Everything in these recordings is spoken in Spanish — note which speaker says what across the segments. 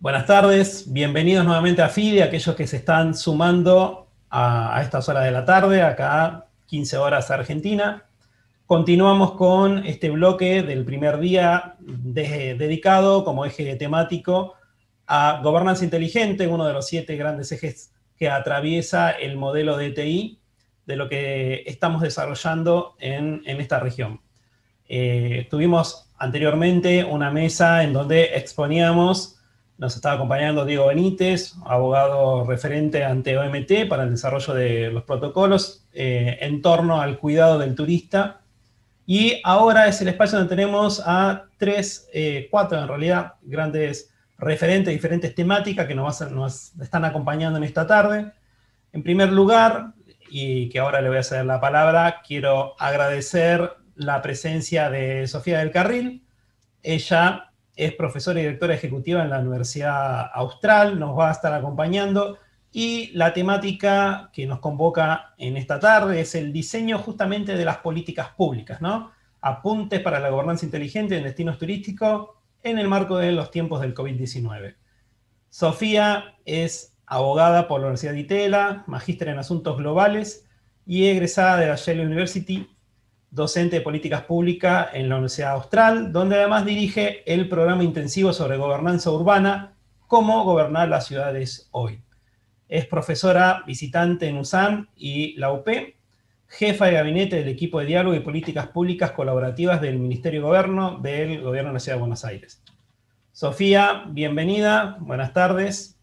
Speaker 1: Buenas tardes, bienvenidos nuevamente a FIDE, aquellos que se están sumando a estas horas de la tarde, acá 15 horas Argentina. Continuamos con este bloque del primer día dedicado como eje temático a gobernanza inteligente, uno de los 7 grandes ejes que atraviesa el modelo de TI de lo que estamos desarrollando en esta región. Tuvimos anteriormente una mesa en donde exponíamos, nos estaba acompañando Diego Benítez, abogado referente ante OMT para el desarrollo de los protocolos en torno al cuidado del turista. Y ahora es el espacio donde tenemos a 4 en realidad, grandes referentes de diferentes temáticas que nos están acompañando en esta tarde. En primer lugar, y que ahora le voy a ceder la palabra, quiero agradecer la presencia de Sofía del Carril. Ella es profesora y directora ejecutiva en la Universidad Austral, nos va a estar acompañando, y la temática que nos convoca en esta tarde es el diseño justamente de las políticas públicas, ¿no? Apuntes para la gobernanza inteligente en destinos turísticos en el marco de los tiempos del COVID-19. Sofía es abogada por la Universidad de Itela, magíster en asuntos globales y egresada de la Yale University, docente de políticas públicas en la Universidad Austral, donde además dirige el programa intensivo sobre gobernanza urbana, Cómo gobernar las ciudades hoy. Es profesora visitante en USAM y la UP, jefa de gabinete del equipo de diálogo y políticas públicas colaborativas del Ministerio de Gobierno del Gobierno de la Ciudad de Buenos Aires. Sofía, bienvenida, buenas tardes.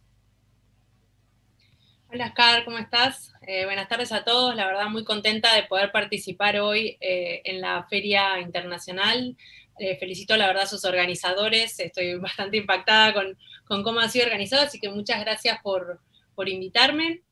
Speaker 2: Hola, Oscar, ¿cómo estás? Buenas tardes a todos. La verdad, muy contenta de poder participar hoy en la Feria Internacional. Felicito, la verdad, a sus organizadores. Estoy bastante impactada con cómo ha sido organizado, así que muchas gracias por invitarme.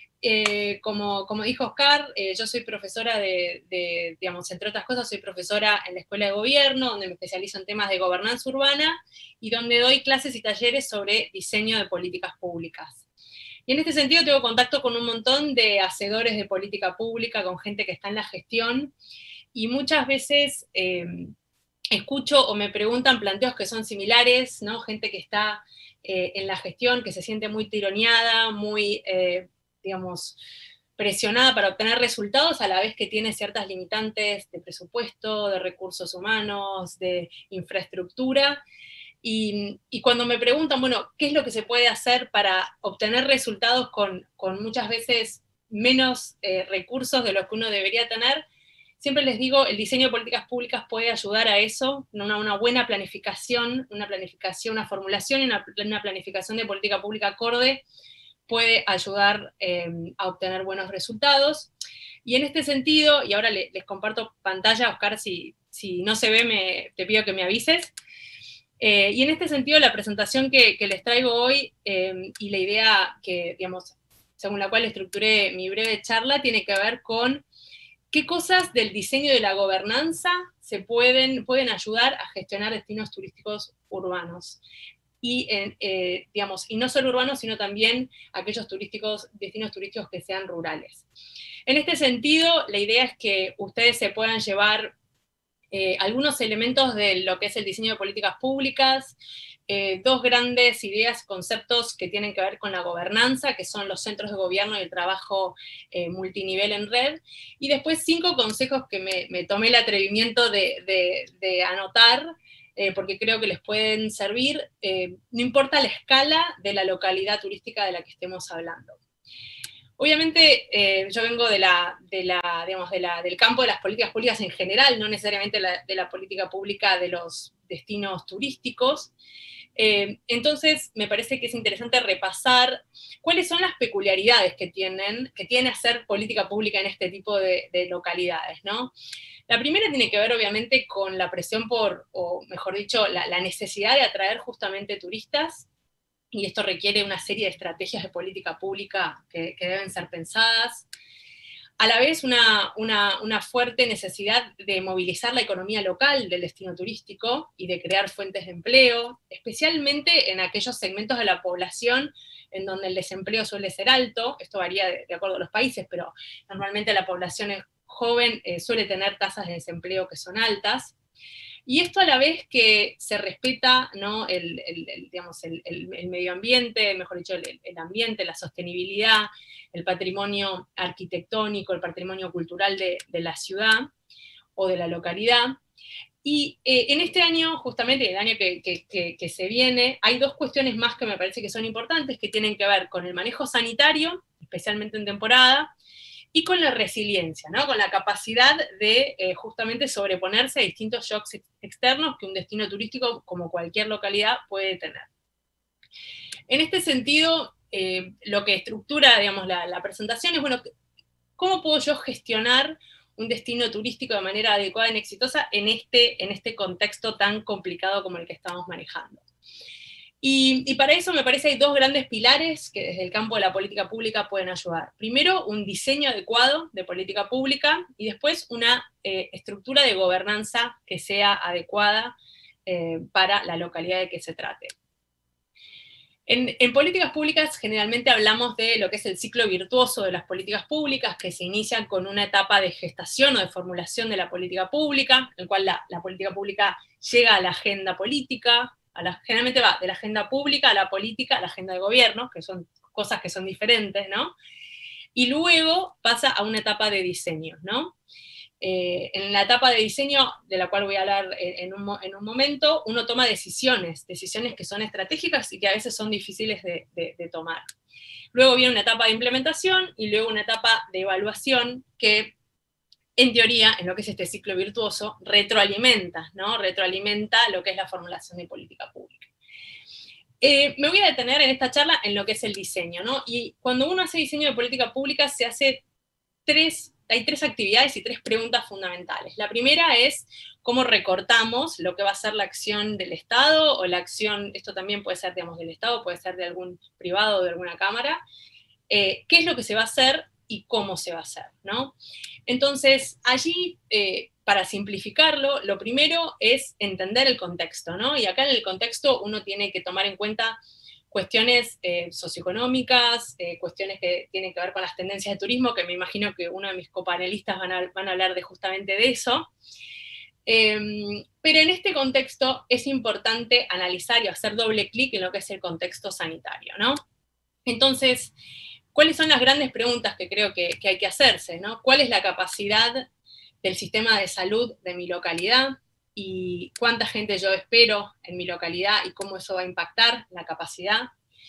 Speaker 2: Como dijo Oscar, yo soy profesora digamos, entre otras cosas, soy profesora en la Escuela de Gobierno, donde me especializo en temas de gobernanza urbana y donde doy clases y talleres sobre diseño de políticas públicas. Y en este sentido tengo contacto con un montón de hacedores de política pública, con gente que está en la gestión, y muchas veces escucho o me preguntan planteos que son similares, ¿no? Gente que está en la gestión, que se siente muy tironeada, muy, digamos, presionada para obtener resultados, a la vez que tiene ciertas limitantes de presupuesto, de recursos humanos, de infraestructura. Y cuando me preguntan, bueno, ¿qué es lo que se puede hacer para obtener resultados con muchas veces menos recursos de los que uno debería tener? Siempre les digo, el diseño de políticas públicas puede ayudar a eso, una buena planificación, una formulación y una planificación de política pública acorde puede ayudar a obtener buenos resultados. Y en este sentido, y ahora les comparto pantalla, Oscar, si no se ve, te pido que me avises. Y en este sentido, la presentación que les traigo hoy y la idea que, digamos, según la cual estructuré mi breve charla, tiene que ver con qué cosas del diseño de la gobernanza pueden ayudar a gestionar destinos turísticos urbanos. Y, digamos, y no solo urbanos, sino también aquellos destinos turísticos que sean rurales. En este sentido, la idea es que ustedes se puedan llevar algunos elementos de lo que es el diseño de políticas públicas, dos grandes ideas, conceptos que tienen que ver con la gobernanza, que son los centros de gobierno y el trabajo multinivel en red, y después 5 consejos que me tomé el atrevimiento de anotar, porque creo que les pueden servir, no importa la escala de la localidad turística de la que estemos hablando. Obviamente, yo vengo digamos, del campo de las políticas públicas en general, no necesariamente de la política pública de los destinos turísticos. Entonces, me parece que es interesante repasar cuáles son las peculiaridades que tiene hacer política pública en este tipo de localidades, ¿no? La primera tiene que ver, obviamente, con la presión o mejor dicho, la necesidad de atraer justamente turistas, y esto requiere una serie de estrategias de política pública que deben ser pensadas. A la vez, una fuerte necesidad de movilizar la economía local del destino turístico y de crear fuentes de empleo, especialmente en aquellos segmentos de la población en donde el desempleo suele ser alto. Esto varía de acuerdo a los países, pero normalmente la población joven suele tener tasas de desempleo que son altas. Y esto a la vez que se respeta, ¿no?, digamos, el medio ambiente, mejor dicho, el ambiente, la sostenibilidad, el patrimonio arquitectónico, el patrimonio cultural de la ciudad o de la localidad. Y en este año, justamente el año que se viene, hay dos cuestiones más que me parece que son importantes, que tienen que ver con el manejo sanitario, especialmente en temporada, y con la resiliencia, ¿no?, con la capacidad de justamente sobreponerse a distintos shocks externos que un destino turístico, como cualquier localidad, puede tener. En este sentido, lo que estructura, digamos, la presentación es, bueno, ¿cómo puedo yo gestionar un destino turístico de manera adecuada y exitosa en este contexto tan complicado como el que estamos manejando? Y para eso me parece que hay dos grandes pilares que desde el campo de la política pública pueden ayudar. Primero, un diseño adecuado de política pública, y después una estructura de gobernanza que sea adecuada para la localidad de que se trate. En políticas públicas generalmente hablamos de lo que es el ciclo virtuoso de las políticas públicas, que se inician con una etapa de gestación o de formulación de la política pública, en el cual la política pública llega a la agenda política, generalmente va de la agenda pública a la política, a la agenda de gobierno, que son cosas que son diferentes, ¿no? Y luego pasa a una etapa de diseño, ¿no? En la etapa de diseño, de la cual voy a hablar en un momento, uno toma decisiones que son estratégicas y que a veces son difíciles de tomar. Luego viene una etapa de implementación y luego una etapa de evaluación que, en teoría, en lo que es este ciclo virtuoso, retroalimenta, ¿no? Retroalimenta lo que es la formulación de política pública. Me voy a detener en esta charla en lo que es el diseño, ¿no? Y cuando uno hace diseño de política pública hay tres actividades y tres preguntas fundamentales. La primera es cómo recortamos lo que va a ser la acción del Estado, o la acción, esto también puede ser, digamos, del Estado, puede ser de algún privado o de alguna cámara, qué es lo que se va a hacer y cómo se va a hacer, ¿no? Entonces, allí, para simplificarlo, lo primero es entender el contexto, ¿no? Y acá en el contexto uno tiene que tomar en cuenta cuestiones socioeconómicas, cuestiones que tienen que ver con las tendencias de turismo, que me imagino que uno de mis copanelistas van a hablar justamente de eso. Pero en este contexto es importante analizar y hacer doble clic en lo que es el contexto sanitario, ¿no? Entonces, ¿cuáles son las grandes preguntas que creo que hay que hacerse, ¿no? ¿Cuál es la capacidad del sistema de salud de mi localidad? Y cuánta gente yo espero en mi localidad y cómo eso va a impactar la capacidad.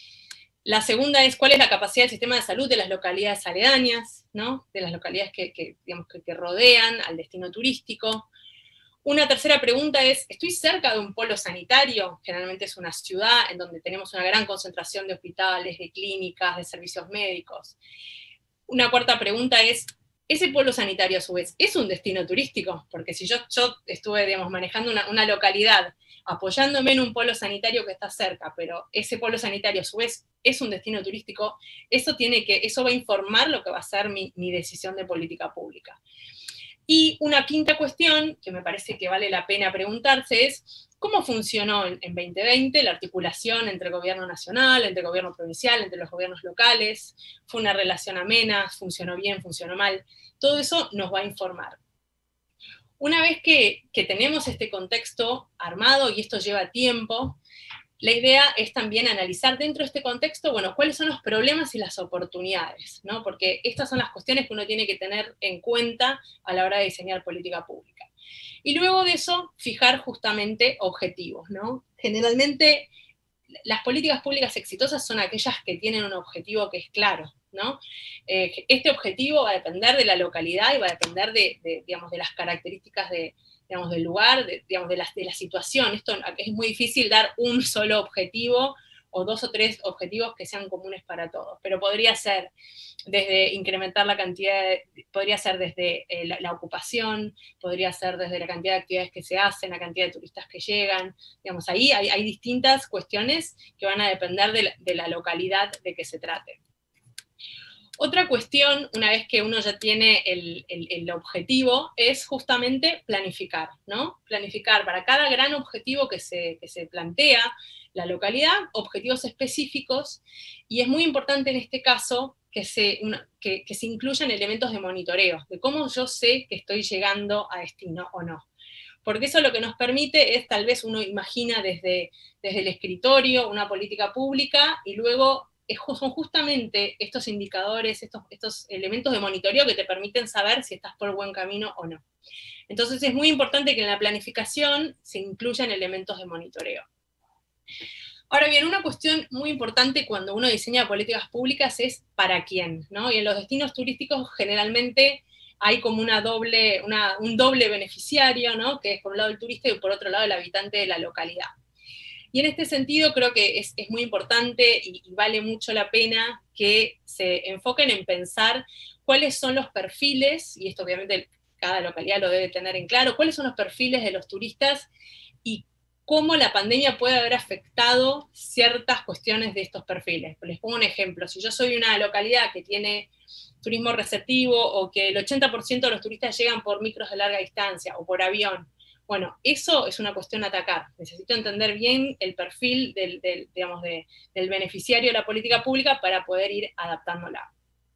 Speaker 2: La segunda es cuál es la capacidad del sistema de salud de las localidades aledañas, ¿no? De las localidades que rodean al destino turístico. Una tercera pregunta es, ¿estoy cerca de un polo sanitario? Generalmente es una ciudad en donde tenemos una gran concentración de hospitales, de clínicas, de servicios médicos. Una cuarta pregunta es, ¿ese polo sanitario a su vez es un destino turístico? Porque si yo estuve, digamos, manejando una localidad, apoyándome en un polo sanitario que está cerca, pero ese polo sanitario a su vez es un destino turístico, eso va a informar lo que va a ser mi decisión de política pública. Y una quinta cuestión, que me parece que vale la pena preguntarse, es cómo funcionó en 2020 la articulación entre el gobierno nacional, entre el gobierno provincial, entre los gobiernos locales. ¿Fue una relación amena? ¿Funcionó bien? ¿Funcionó mal? Todo eso nos va a informar. Una vez que tenemos este contexto armado, y esto lleva tiempo, la idea es también analizar dentro de este contexto, bueno, cuáles son los problemas y las oportunidades, ¿no? Porque estas son las cuestiones que uno tiene que tener en cuenta a la hora de diseñar política pública. Y luego de eso, fijar justamente objetivos, ¿no? Generalmente, las políticas públicas exitosas son aquellas que tienen un objetivo que es claro, ¿no? Este objetivo va a depender de la localidad y va a depender digamos, de las características digamos, del lugar, de la situación. Esto es muy difícil dar un solo objetivo o dos o tres objetivos que sean comunes para todos, pero podría ser desde incrementar la cantidad, podría ser desde la ocupación, podría ser desde la cantidad de actividades que se hacen, la cantidad de turistas que llegan, digamos, ahí hay distintas cuestiones que van a depender de la localidad de que se trate. Otra cuestión, una vez que uno ya tiene el objetivo, es justamente planificar, ¿no? Planificar para cada gran objetivo que se plantea la localidad, objetivos específicos, y es muy importante en este caso que se incluyan elementos de monitoreo, de cómo yo sé que estoy llegando a destino o no. porque eso lo que nos permite es, tal vez uno imagina desde el escritorio una política pública, y luego son justamente estos indicadores, estos elementos de monitoreo que te permiten saber si estás por buen camino o no. Entonces es muy importante que en la planificación se incluyan elementos de monitoreo. Ahora bien, una cuestión muy importante cuando uno diseña políticas públicas es para quién, ¿no? Y en los destinos turísticos generalmente hay como un doble beneficiario, ¿no? Que es por un lado el turista y por otro lado el habitante de la localidad. Y en este sentido creo que es muy importante y vale mucho la pena que se enfoquen en pensar cuáles son los perfiles, y esto obviamente cada localidad lo debe tener en claro, cuáles son los perfiles de los turistas y cómo la pandemia puede haber afectado ciertas cuestiones de estos perfiles. Les pongo un ejemplo: si yo soy una localidad que tiene turismo receptivo, o que el 80% de los turistas llegan por micros de larga distancia o por avión, bueno, eso es una cuestión a atacar. Necesito entender bien el perfil del beneficiario de la política pública para poder ir adaptándola.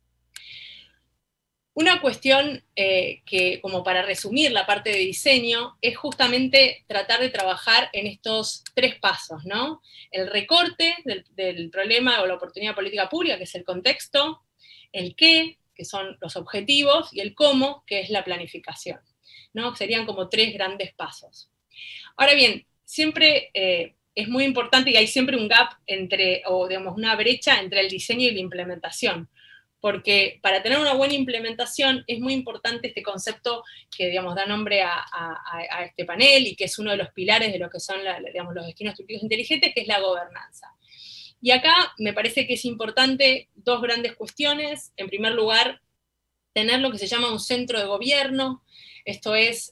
Speaker 2: Una cuestión que, como para resumir la parte de diseño, es justamente tratar de trabajar en estos 3 pasos, ¿no? El recorte del problema o la oportunidad política pública, que es el contexto; el qué, que son los objetivos; y el cómo, que es la planificación, ¿no? Serían como 3 grandes pasos. Ahora bien, siempre es muy importante, y hay siempre un gap una brecha entre el diseño y la implementación, porque para tener una buena implementación es muy importante este concepto que, da nombre a este panel, y que es uno de los pilares de lo que son los destinos turísticos inteligentes, que es la gobernanza. Y acá me parece que es importante 2 grandes cuestiones. En primer lugar, tener lo que se llama un centro de gobierno. Esto es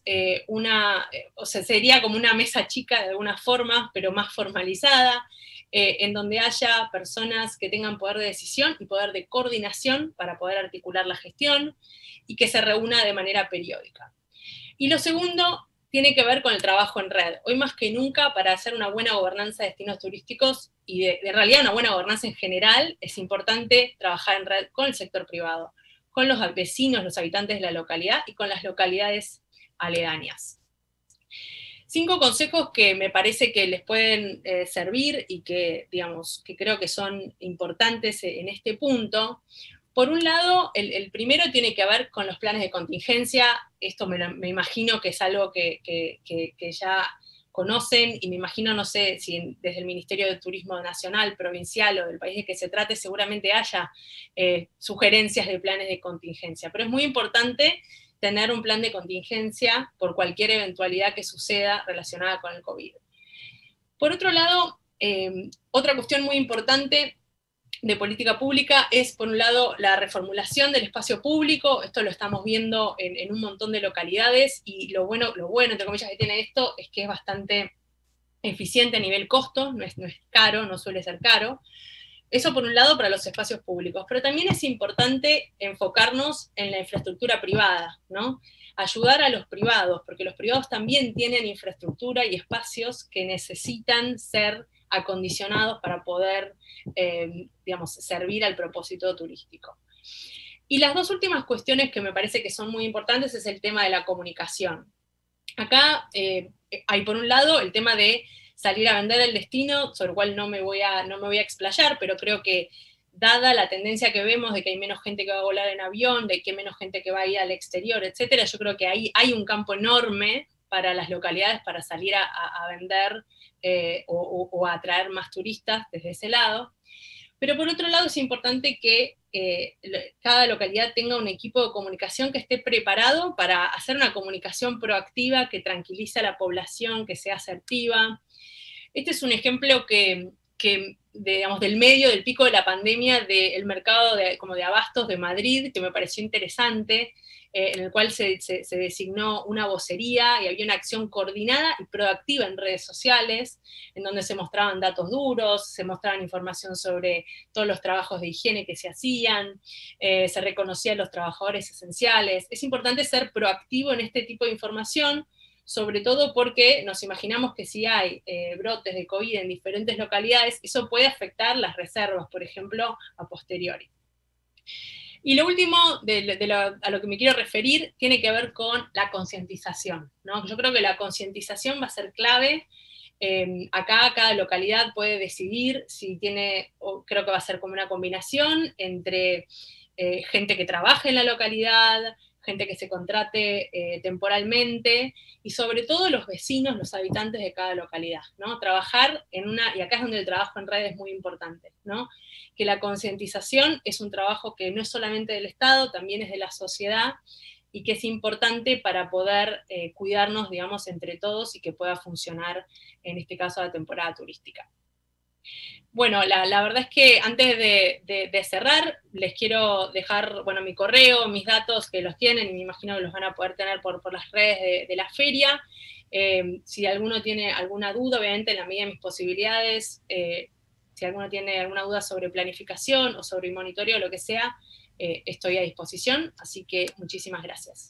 Speaker 2: sería como una mesa chica de alguna forma, pero más formalizada, en donde haya personas que tengan poder de decisión y poder de coordinación para poder articular la gestión, y que se reúna de manera periódica. Y lo segundo tiene que ver con el trabajo en red. Hoy más que nunca, para hacer una buena gobernanza de destinos turísticos, y de realidad una buena gobernanza en general, es importante trabajar en red con el sector privado, con los vecinos, los habitantes de la localidad, y con las localidades aledañas. 5 consejos que me parece que les pueden servir, y que creo que son importantes en este punto. Por un lado, el primero tiene que ver con los planes de contingencia. Esto me imagino que es algo que ya conocen, y me imagino, no sé si desde el Ministerio de Turismo Nacional, provincial o del país de que se trate, seguramente haya sugerencias de planes de contingencia. Pero es muy importante tener un plan de contingencia por cualquier eventualidad que suceda relacionada con el COVID. Por otro lado, otra cuestión muy importante de política pública es, por un lado, la reformulación del espacio público. Esto lo estamos viendo en un montón de localidades, y lo bueno, entre comillas, que tiene esto es que es bastante eficiente a nivel costo, no es caro, no suele ser caro. Eso por un lado para los espacios públicos, pero también es importante enfocarnos en la infraestructura privada, ¿no? Ayudar a los privados, porque los privados también tienen infraestructura y espacios que necesitan ser acondicionados para poder, servir al propósito turístico. Y las 2 últimas cuestiones que me parece que son muy importantes es el tema de la comunicación. Acá hay, por un lado, el tema de salir a vender el destino, sobre el cual no me voy a explayar, pero creo que, dada la tendencia que vemos de que hay menos gente que va a volar en avión, de que hay menos gente que va a ir al exterior, etcétera, yo creo que ahí hay un campo enorme para las localidades para salir a vender o a atraer más turistas desde ese lado. Pero por otro lado es importante que cada localidad tenga un equipo de comunicación que esté preparado para hacer una comunicación proactiva, que tranquilice a la población, que sea asertiva. Este es un ejemplo del medio del pico de la pandemia, del mercado como de abastos de Madrid, que me pareció interesante, en el cual se designó una vocería y había una acción coordinada y proactiva en redes sociales, en donde se mostraban datos duros, se mostraban información sobre todos los trabajos de higiene que se hacían, se reconocían los trabajadores esenciales. Es importante ser proactivo en este tipo de información, sobre todo porque nos imaginamos que si hay brotes de COVID en diferentes localidades, eso puede afectar las reservas, por ejemplo, a posteriori. Y lo último a lo que me quiero referir tiene que ver con la concientización, ¿no? Yo creo que la concientización va a ser clave. Acá cada localidad puede decidir si tiene, o creo que va a ser como una combinación entre gente que trabaje en la localidad, gente que se contrate temporalmente, y sobre todo los vecinos, los habitantes de cada localidad, ¿no? Trabajar y acá es donde el trabajo en red es muy importante, ¿no? Que la concientización es un trabajo que no es solamente del Estado, también es de la sociedad, y que es importante para poder cuidarnos, digamos, entre todos y que pueda funcionar, en este caso, la temporada turística. Bueno, la verdad es que antes de cerrar, les quiero dejar, bueno, mi correo, mis datos, que los tienen, y me imagino que los van a poder tener por las redes de la feria. Si alguno tiene alguna duda, obviamente en la medida de mis posibilidades, si alguno tiene alguna duda sobre planificación o sobre monitoreo, lo que sea, estoy a disposición, así que muchísimas gracias.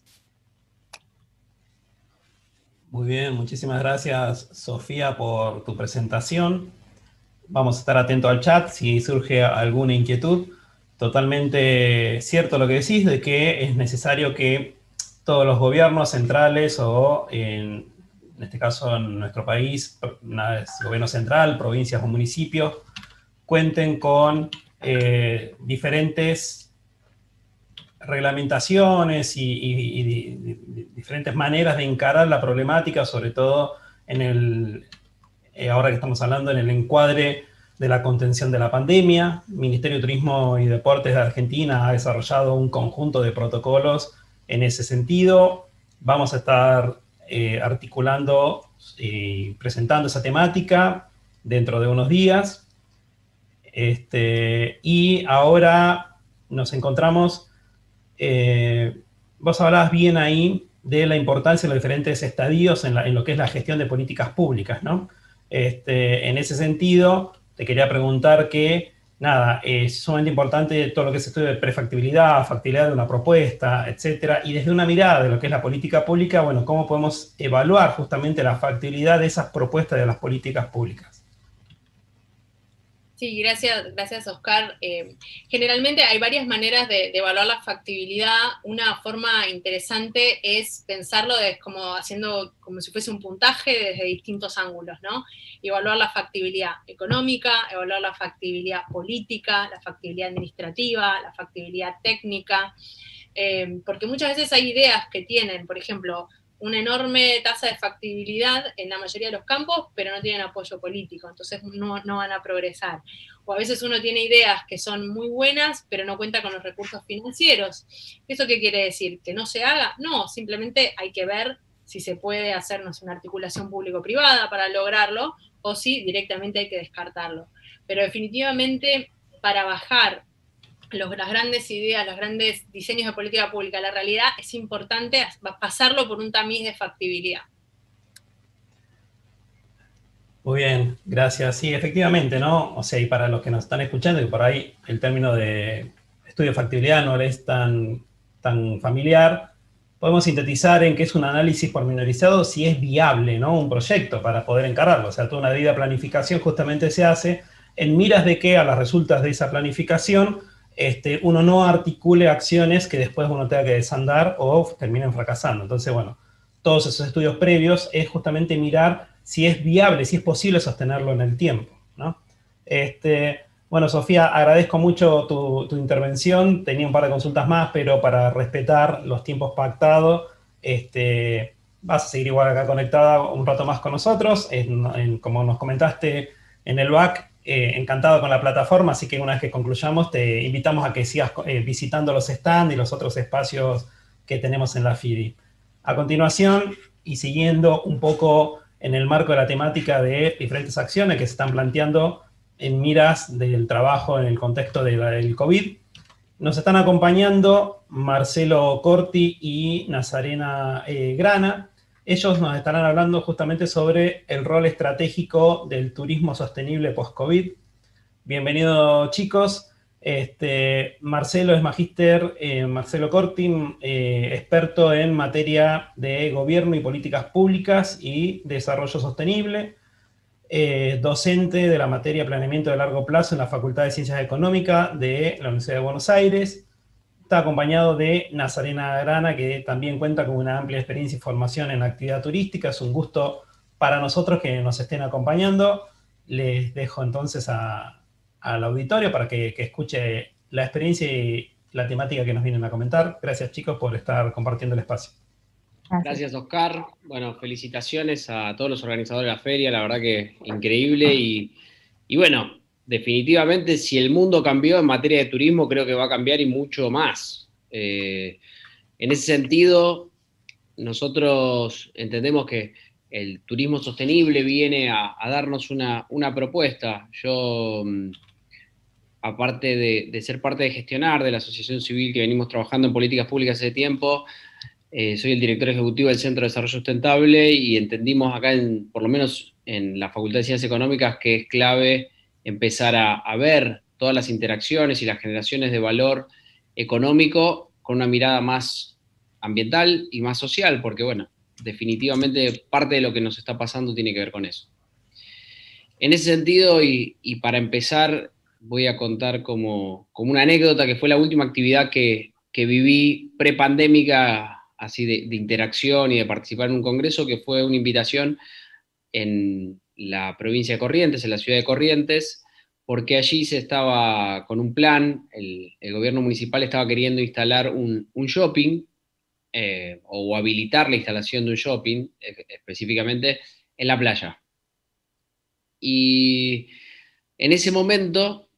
Speaker 1: Muy bien, muchísimas gracias, Sofía, por tu presentación. Vamos a estar atentos al chat si surge alguna inquietud. Totalmente cierto lo que decís, de que es necesario que todos los gobiernos centrales, o en este caso en nuestro país, gobierno central, provincias o municipios, cuenten con diferentes reglamentaciones y diferentes maneras de encarar la problemática, sobre todo ahora que estamos hablando en el encuadre de la contención de la pandemia. El Ministerio de Turismo y Deportes de Argentina ha desarrollado un conjunto de protocolos en ese sentido. Vamos a estar articulando y presentando esa temática dentro de unos días. Y ahora nos encontramos, vos hablabas bien ahí de la importancia de los diferentes estadios en lo que es la gestión de políticas públicas, ¿no? En ese sentido, te quería preguntar que, nada, es sumamente importante todo lo que es estudio de prefactibilidad, factibilidad de una propuesta, etcétera, y desde una mirada de lo que es la política pública, bueno, ¿cómo podemos evaluar justamente la factibilidad de esas propuestas de las políticas públicas?
Speaker 2: Sí, gracias Oscar. Generalmente hay varias maneras de evaluar la factibilidad. Una forma interesante es pensarlo haciendo como si fuese un puntaje desde distintos ángulos, ¿no? Evaluar la factibilidad económica, evaluar la factibilidad política, la factibilidad administrativa, la factibilidad técnica, porque muchas veces hay ideas que tienen, por ejemplo, una enorme tasa de factibilidad en la mayoría de los campos, pero no tienen apoyo político, entonces no van a progresar. O a veces uno tiene ideas que son muy buenas, pero no cuenta con los recursos financieros. ¿Eso qué quiere decir? ¿Que no se haga? No, simplemente hay que ver si se puede hacernos una articulación público-privada para lograrlo, o si directamente hay que descartarlo. Pero definitivamente, para bajar las grandes ideas, los grandes diseños de política pública, la realidad, es importante pasarlo por un tamiz de factibilidad.
Speaker 1: Muy bien, gracias. Sí, efectivamente, ¿no? O sea, y para los que nos están escuchando, y por ahí el término de estudio de factibilidad no les es tan familiar, podemos sintetizar en que es un análisis pormenorizado si es viable, ¿no? Un proyecto para poder encararlo. O sea, toda una debida planificación justamente se hace en miras de que a las resultas de esa planificación uno no articule acciones que después uno tenga que desandar o terminen fracasando. Entonces, bueno, todos esos estudios previos es justamente mirar si es viable, si es posible sostenerlo en el tiempo, ¿no? Bueno, Sofía, agradezco mucho tu intervención. Tenía un par de consultas más, pero para respetar los tiempos pactados, vas a seguir igual acá conectada un rato más con nosotros. Como nos comentaste en el back, encantado con la plataforma, así que una vez que concluyamos te invitamos a que sigas visitando los stands y los otros espacios que tenemos en la FIDI. A continuación, y siguiendo un poco en el marco de la temática de diferentes acciones que se están planteando en miras del trabajo en el contexto del COVID, nos están acompañando Marcelo Corti y Nazarena Grana. Ellos nos estarán hablando justamente sobre el rol estratégico del turismo sostenible post-COVID. Bienvenidos, chicos. Marcelo es magíster, Marcelo Corti, experto en materia de gobierno y políticas públicas y desarrollo sostenible, docente de la materia planeamiento de largo plazo en la Facultad de Ciencias Económicas de la Universidad de Buenos Aires. Está acompañado de Nazarena Grana, que también cuenta con una amplia experiencia y formación en la actividad turística. Es un gusto para nosotros que nos estén acompañando. Les dejo entonces al auditorio para que escuche la experiencia y la temática que nos vienen a comentar. Gracias, chicos, por estar compartiendo el espacio.
Speaker 3: Gracias. Gracias, Oscar. Bueno, felicitaciones a todos los organizadores de la feria, la verdad que increíble y bueno, definitivamente si el mundo cambió en materia de turismo, creo que va a cambiar y mucho más. En ese sentido, nosotros entendemos que el turismo sostenible viene a darnos una propuesta. Yo, aparte de ser parte de gestionar de la asociación civil que venimos trabajando en políticas públicas hace tiempo, soy el director ejecutivo del Centro de Desarrollo Sustentable y entendimos acá, por lo menos en la Facultad de Ciencias Económicas, que es clave empezar a ver todas las interacciones y las generaciones de valor económico con una mirada más ambiental y más social, porque bueno, definitivamente parte de lo que nos está pasando tiene que ver con eso. En ese sentido, y para empezar, voy a contar como una anécdota que fue la última actividad que viví prepandémica, así de interacción y de participar en un congreso, que fue una invitación en la provincia de Corrientes, en la ciudad de Corrientes, porque allí se estaba con un plan, el gobierno municipal estaba queriendo instalar un shopping, o habilitar la instalación de un shopping, específicamente en la playa. Y en ese momento,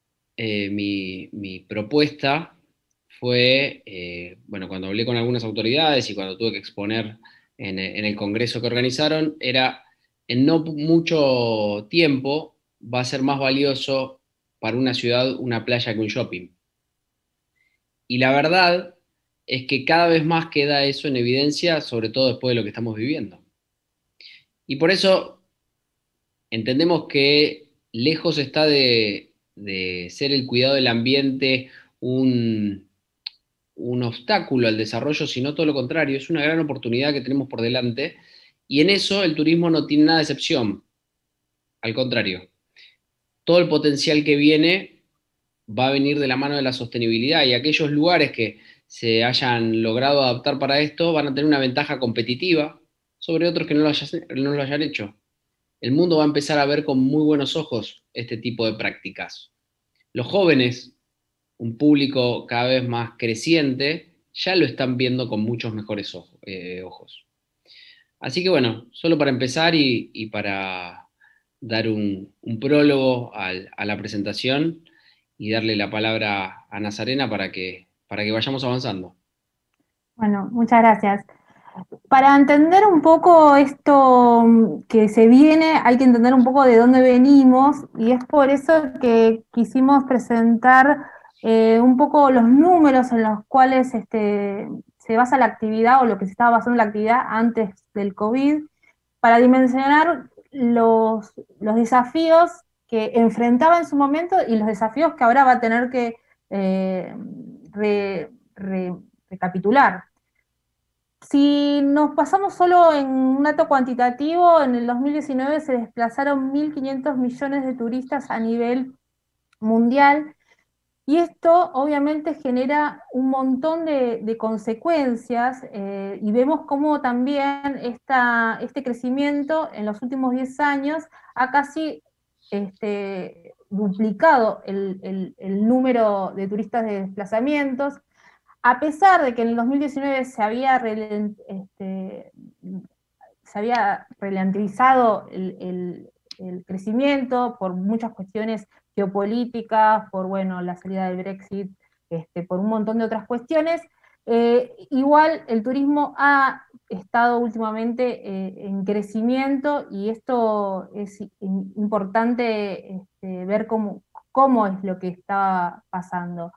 Speaker 3: mi propuesta fue, bueno, cuando hablé con algunas autoridades y cuando tuve que exponer en el congreso que organizaron, era en no mucho tiempo va a ser más valioso para una ciudad una playa que un shopping. Y la verdad es que cada vez más queda eso en evidencia, sobre todo después de lo que estamos viviendo. Y por eso entendemos que lejos está de ser el cuidado del ambiente un obstáculo al desarrollo, sino todo lo contrario, es una gran oportunidad que tenemos por delante, y en eso el turismo no tiene nada de excepción, al contrario, todo el potencial que viene va a venir de la mano de la sostenibilidad, y aquellos lugares que se hayan logrado adaptar para esto van a tener una ventaja competitiva sobre otros que no lo hayan hecho. El mundo va a empezar a ver con muy buenos ojos este tipo de prácticas. Los jóvenes, un público cada vez más creciente, ya lo están viendo con muchos mejores ojos. Así que bueno, solo para empezar y para dar un prólogo a la presentación y darle la palabra a Nazarena para que vayamos avanzando.
Speaker 4: Bueno, muchas gracias. Para entender un poco esto que se viene, hay que entender un poco de dónde venimos, y es por eso que quisimos presentar un poco los números en los cuales se basa la actividad, o lo que se estaba basando en la actividad antes del COVID, para dimensionar los desafíos que enfrentaba en su momento y los desafíos que ahora va a tener que recapitular. Si nos pasamos solo en un dato cuantitativo, en el 2019 se desplazaron 1.500 millones de turistas a nivel mundial, y esto obviamente genera un montón de consecuencias, y vemos cómo también este crecimiento en los últimos 10 años ha casi duplicado el número de turistas de desplazamientos. A pesar de que en el 2019 se había relativizado el crecimiento por muchas cuestiones geopolíticas, por la salida del Brexit, por un montón de otras cuestiones, igual el turismo ha estado últimamente en crecimiento, y esto es importante ver cómo es lo que está pasando.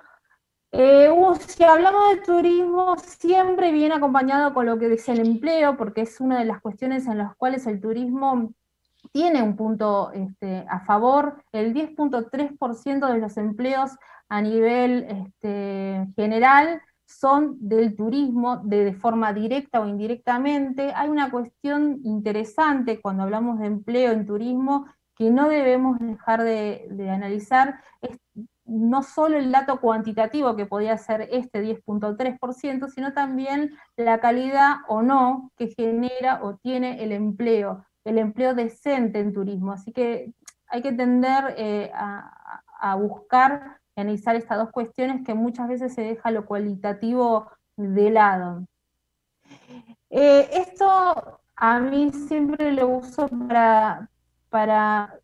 Speaker 4: Si hablamos de turismo, siempre viene acompañado con lo que es el empleo, porque es una de las cuestiones en las cuales el turismo tiene un punto a favor. El 10.3% de los empleos a nivel general son del turismo, de forma directa o indirectamente. Hay una cuestión interesante cuando hablamos de empleo en turismo que no debemos dejar de analizar, es no solo el dato cuantitativo que podía ser este 10.3%, sino también la calidad o no que genera o tiene el empleo decente en turismo. Así que hay que tender a buscar, analizar estas dos cuestiones que muchas veces se deja lo cualitativo de lado. Esto a mí siempre lo uso para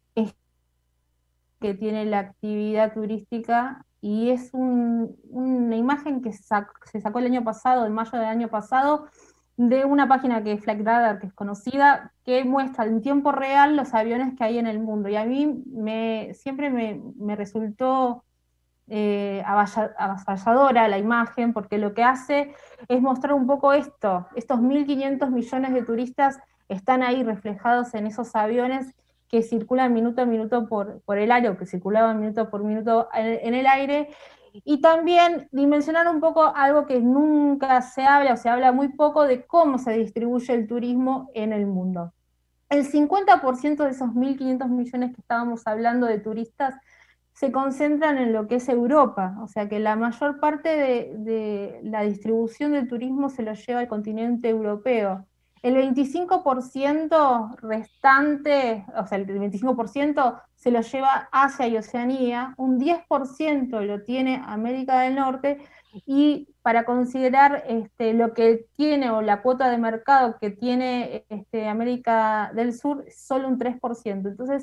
Speaker 4: que tiene la actividad turística, y es una imagen que se sacó el año pasado, en mayo del año pasado, de una página que es Flight Radar, que es conocida, que muestra en tiempo real los aviones que hay en el mundo. Y a mí siempre me resultó avasalladora la imagen, porque lo que hace es mostrar un poco esto, estos 1.500 millones de turistas están ahí reflejados en esos aviones que circulan minuto a minuto por el aire, o que circulaban minuto por minuto en el aire, y también dimensionar un poco algo que nunca se habla, o se habla muy poco, de cómo se distribuye el turismo en el mundo. El 50% de esos 1.500 millones que estábamos hablando de turistas se concentran en lo que es Europa, o sea que la mayor parte de la distribución del turismo se lo lleva al continente europeo. El 25% restante, o sea, el 25% se lo lleva Asia y Oceanía, un 10% lo tiene América del Norte, y para considerar lo que tiene, o la cuota de mercado que tiene América del Sur, solo un 3%. Entonces,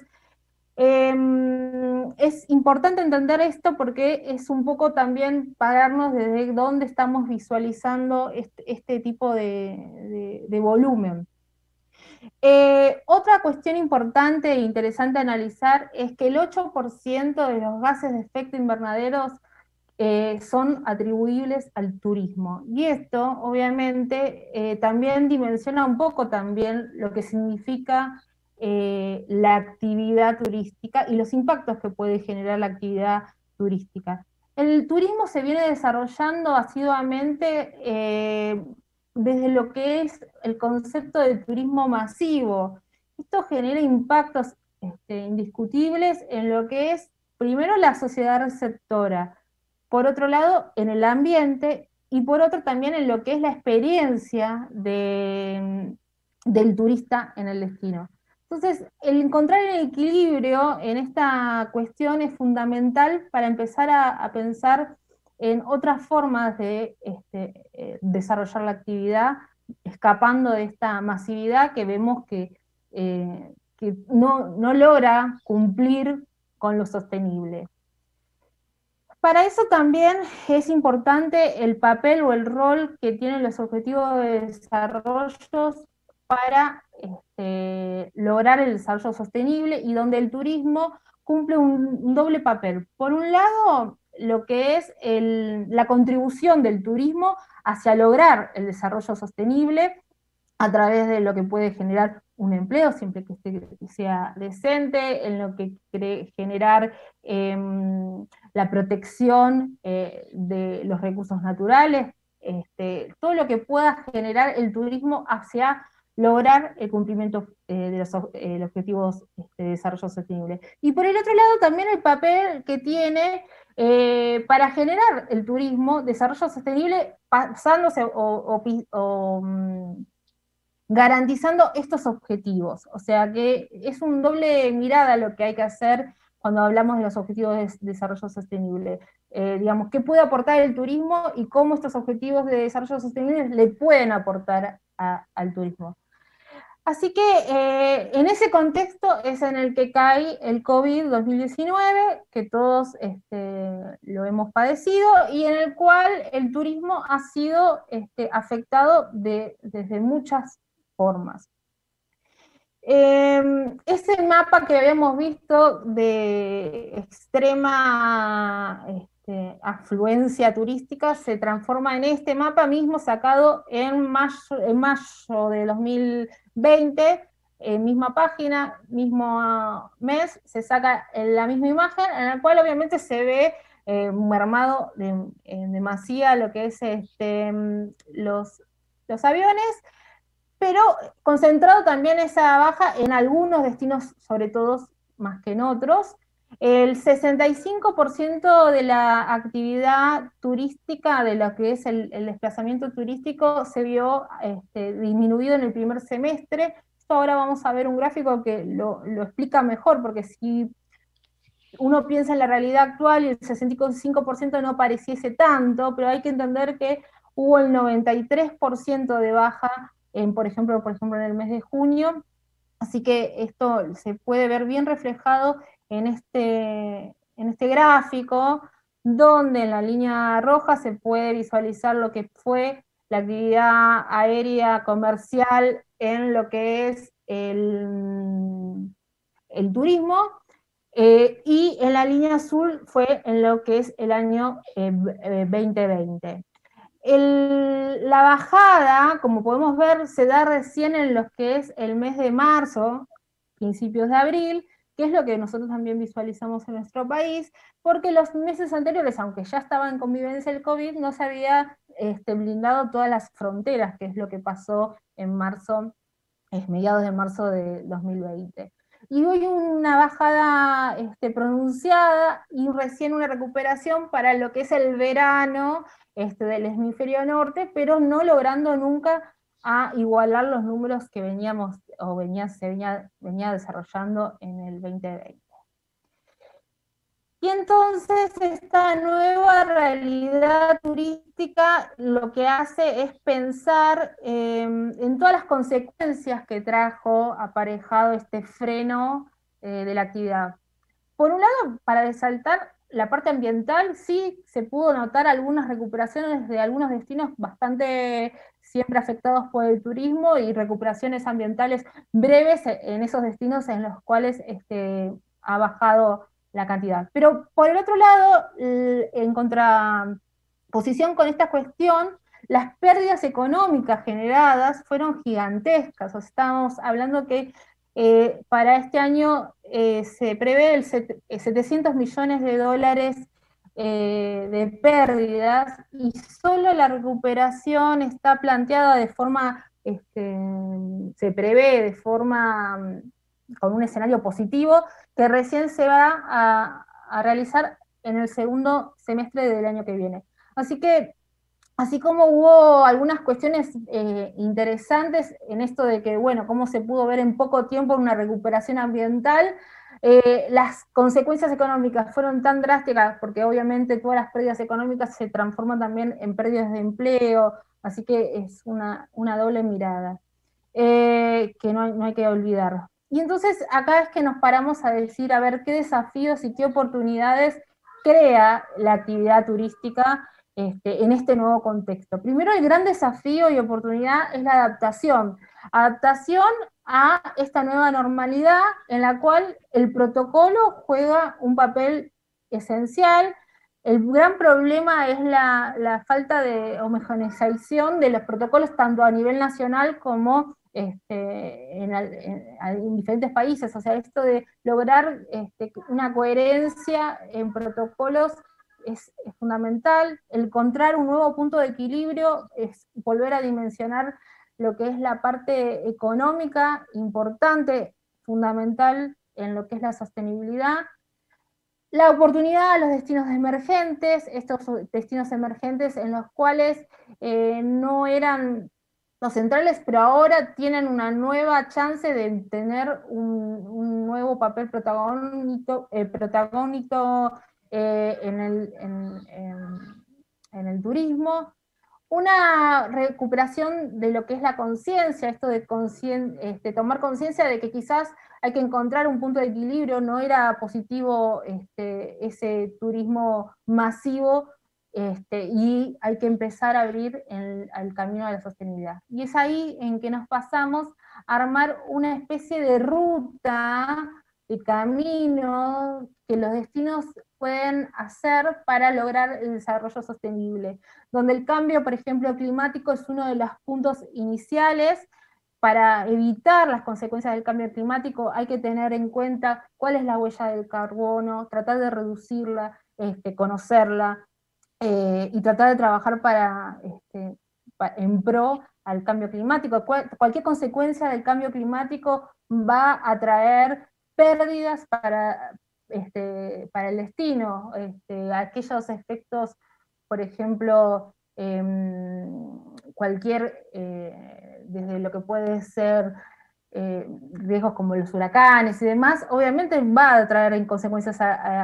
Speaker 4: es importante entender esto porque es un poco también pararnos desde dónde estamos visualizando este tipo de volumen. Otra cuestión importante e interesante a analizar es que el 8% de los gases de efecto invernadero son atribuibles al turismo. Y esto, obviamente, también dimensiona un poco también lo que significa la actividad turística y los impactos que puede generar la actividad turística. El turismo se viene desarrollando asiduamente desde lo que es el concepto de turismo masivo. Esto genera impactos indiscutibles en lo que es, primero, la sociedad receptora, por otro lado, en el ambiente, y por otro también en lo que es la experiencia del turista en el destino. Entonces, el encontrar el equilibrio en esta cuestión es fundamental para empezar a pensar en otras formas de desarrollar la actividad, escapando de esta masividad que vemos que no logra cumplir con lo sostenible. Para eso también es importante el papel o el rol que tienen los objetivos de desarrollo para lograr el desarrollo sostenible, y donde el turismo cumple un doble papel. Por un lado, lo que es la contribución del turismo hacia lograr el desarrollo sostenible a través de lo que puede generar un empleo, siempre que sea decente, en lo que generar la protección de los recursos naturales, todo lo que pueda generar el turismo hacia lograr el cumplimiento de los objetivos de desarrollo sostenible. Y por el otro lado también el papel que tiene para generar el turismo, desarrollo sostenible, pasándose garantizando estos objetivos. O sea que es un doble mirada lo que hay que hacer cuando hablamos de los objetivos de desarrollo sostenible. Digamos, ¿qué puede aportar el turismo y cómo estos objetivos de desarrollo sostenible le pueden aportar al turismo? Así que en ese contexto es en el que cae el COVID-2019, que todos lo hemos padecido, y en el cual el turismo ha sido afectado desde muchas formas. Ese mapa que habíamos visto de extrema afluencia turística se transforma en este mapa mismo sacado en mayo de 2020, misma página, mismo mes, se saca la misma imagen, en la cual obviamente se ve mermado en demasía lo que es los aviones, pero concentrado también esa baja en algunos destinos, sobre todo más que en otros. El 65% de la actividad turística, de lo que es el desplazamiento turístico, se vio disminuido en el primer semestre. Esto ahora vamos a ver un gráfico que lo explica mejor, porque si uno piensa en la realidad actual y el 65% no pareciese tanto, pero hay que entender que hubo el 93% de baja, por ejemplo, en el mes de junio, así que esto se puede ver bien reflejado en este gráfico, donde en la línea roja se puede visualizar lo que fue la actividad aérea comercial en lo que es el turismo, y en la línea azul fue en lo que es el año 2020. La bajada, como podemos ver, se da recién en lo que es el mes de marzo, principios de abril, que es lo que nosotros también visualizamos en nuestro país, porque los meses anteriores, aunque ya estaba en convivencia el COVID, no se había blindado todas las fronteras, que es lo que pasó en marzo, mediados de marzo de 2020. Y hoy una bajada pronunciada y recién una recuperación para lo que es el verano del hemisferio norte, pero no logrando nunca a igualar los números que veníamos, o venía desarrollando en el 2020. Y entonces esta nueva realidad turística lo que hace es pensar en todas las consecuencias que trajo aparejado este freno de la actividad. Por un lado, para resaltar la parte ambiental, sí se pudo notar algunas recuperaciones de algunos destinos bastante siempre afectados por el turismo, y recuperaciones ambientales breves en esos destinos en los cuales ha bajado la cantidad. Pero por el otro lado, en contraposición con esta cuestión, las pérdidas económicas generadas fueron gigantescas. O sea, estamos hablando que para este año se prevé 700 millones de dólares de pérdidas, y solo la recuperación está planteada de forma, se prevé de forma con un escenario positivo, que recién se va a realizar en el segundo semestre del año que viene. Así que, así como hubo algunas cuestiones interesantes en esto de que, bueno, cómo se pudo ver en poco tiempo una recuperación ambiental, las consecuencias económicas fueron tan drásticas, porque obviamente todas las pérdidas económicas se transforman también en pérdidas de empleo, así que es una doble mirada que no hay que olvidar. Y entonces acá es que nos paramos a decir, a ver, qué desafíos y qué oportunidades crea la actividad turística en este nuevo contexto. Primero, el gran desafío y oportunidad es la adaptación. Adaptación a esta nueva normalidad en la cual el protocolo juega un papel esencial. El gran problema es la falta de homogeneización de los protocolos, tanto a nivel nacional como en diferentes países. O sea, esto de lograr una coherencia en protocolos es fundamental. Encontrar un nuevo punto de equilibrio es volver a dimensionar lo que es la parte económica importante, fundamental en lo que es la sostenibilidad. La oportunidad a los destinos emergentes, estos destinos emergentes en los cuales no eran los centrales, pero ahora tienen una nueva chance de tener un nuevo papel protagónico en el turismo. Una recuperación de lo que es la conciencia, esto de tomar conciencia de que quizás hay que encontrar un punto de equilibrio, no era positivo ese turismo masivo, y hay que empezar a abrir el camino a la sostenibilidad. Y es ahí en que nos pasamos a armar una especie de ruta, de camino que los destinos pueden hacer para lograr el desarrollo sostenible, donde el cambio, por ejemplo, climático es uno de los puntos iniciales. Para evitar las consecuencias del cambio climático hay que tener en cuenta cuál es la huella del carbono, tratar de reducirla, conocerla, y tratar de trabajar en pro al cambio climático. Cualquier consecuencia del cambio climático va a traer pérdidas para el destino, aquellos efectos, por ejemplo, desde lo que puede ser riesgos como los huracanes y demás, obviamente va a traer en consecuencias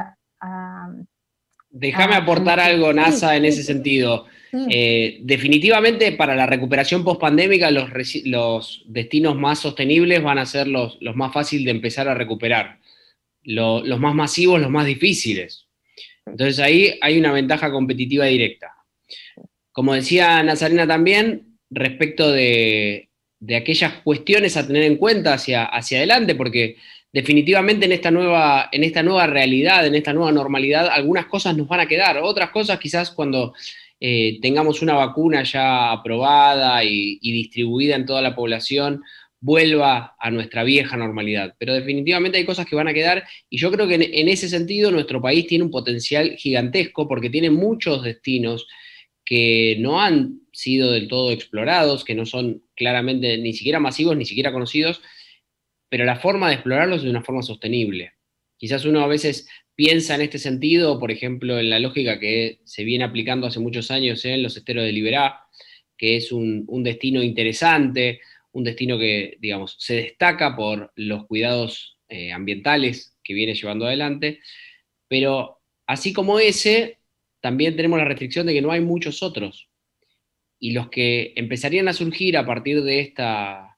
Speaker 3: Déjame aportar algo, NASA, en ese sentido.
Speaker 4: Sí.
Speaker 3: Definitivamente para la recuperación post-pandémica los destinos más sostenibles van a ser los más fáciles de empezar a recuperar. Los más masivos, los más difíciles. Entonces ahí hay una ventaja competitiva directa. Como decía Nazarena también, respecto de aquellas cuestiones a tener en cuenta hacia adelante, porque definitivamente en esta nueva realidad, en esta nueva normalidad, algunas cosas nos van a quedar, otras cosas quizás cuando tengamos una vacuna ya aprobada y distribuida en toda la población, vuelva a nuestra vieja normalidad. Pero definitivamente hay cosas que van a quedar, y yo creo que en ese sentido nuestro país tiene un potencial gigantesco, porque tiene muchos destinos que no han sido del todo explorados, que no son claramente ni siquiera masivos, ni siquiera conocidos, pero la forma de explorarlos es de una forma sostenible. Quizás uno a veces piensa en este sentido, por ejemplo, en la lógica que se viene aplicando hace muchos años en los esteros de Liberá, que es un destino interesante, un destino que, digamos, se destaca por los cuidados ambientales que viene llevando adelante, pero así como ese, también tenemos la restricción de que no hay muchos otros. Y los que empezarían a surgir a partir de esta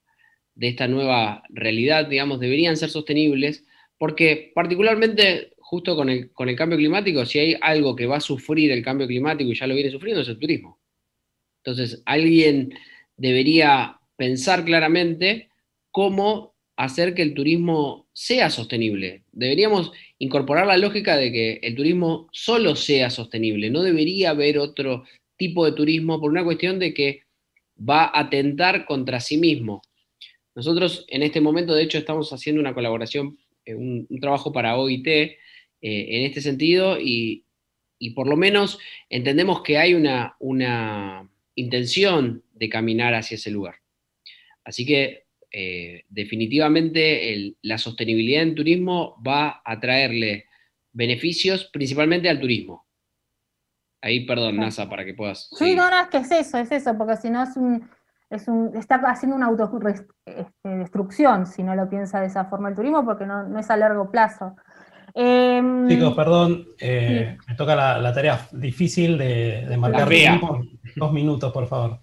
Speaker 3: nueva realidad, digamos, deberían ser sostenibles, porque particularmente justo con el cambio climático, si hay algo que va a sufrir el cambio climático y ya lo viene sufriendo, es el turismo. Entonces, alguien debería pensar claramente cómo hacer que el turismo sea sostenible. Deberíamos incorporar la lógica de que el turismo solo sea sostenible. No debería haber otro tipo de turismo por una cuestión de que va a atentar contra sí mismo. Nosotros en este momento, de hecho, estamos haciendo una colaboración, un trabajo para OIT en este sentido, y por lo menos entendemos que hay una intención de caminar hacia ese lugar. Así que definitivamente la sostenibilidad en turismo va a traerle beneficios principalmente al turismo. Ahí, perdón, NASA, para que puedas
Speaker 4: Sí,
Speaker 3: seguir.
Speaker 4: no, es que es eso, porque si no está haciendo una autodestrucción si no lo piensa de esa forma el turismo, porque no es a largo plazo.
Speaker 1: Chicos, perdón,
Speaker 4: Sí.
Speaker 1: me toca la tarea difícil de marcar tiempo. 2 minutos, por favor.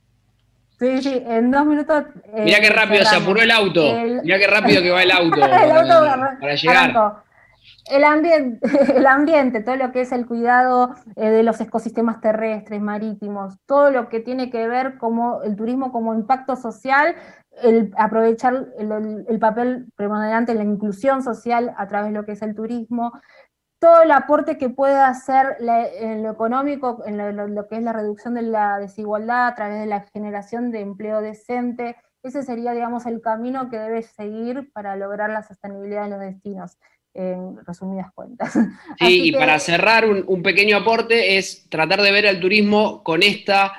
Speaker 4: Sí, en 2 minutos.
Speaker 3: Mirá qué rápido
Speaker 4: cerramos.
Speaker 3: se apuró el auto. Mirá qué rápido que va el auto.
Speaker 4: El auto
Speaker 3: para llegar.
Speaker 4: arrancó. El ambiente, todo lo que es el cuidado de los ecosistemas terrestres, marítimos, todo lo que tiene que ver como el turismo como impacto social, aprovechar el papel preponderante en la inclusión social a través de lo que es el turismo, todo el aporte que pueda hacer en lo económico, en lo que es la reducción de la desigualdad a través de la generación de empleo decente. Ese sería, digamos, el camino que debe seguir para lograr la sostenibilidad de los destinos, en resumidas cuentas.
Speaker 3: Sí, y para cerrar, un pequeño aporte es tratar de ver al turismo con esta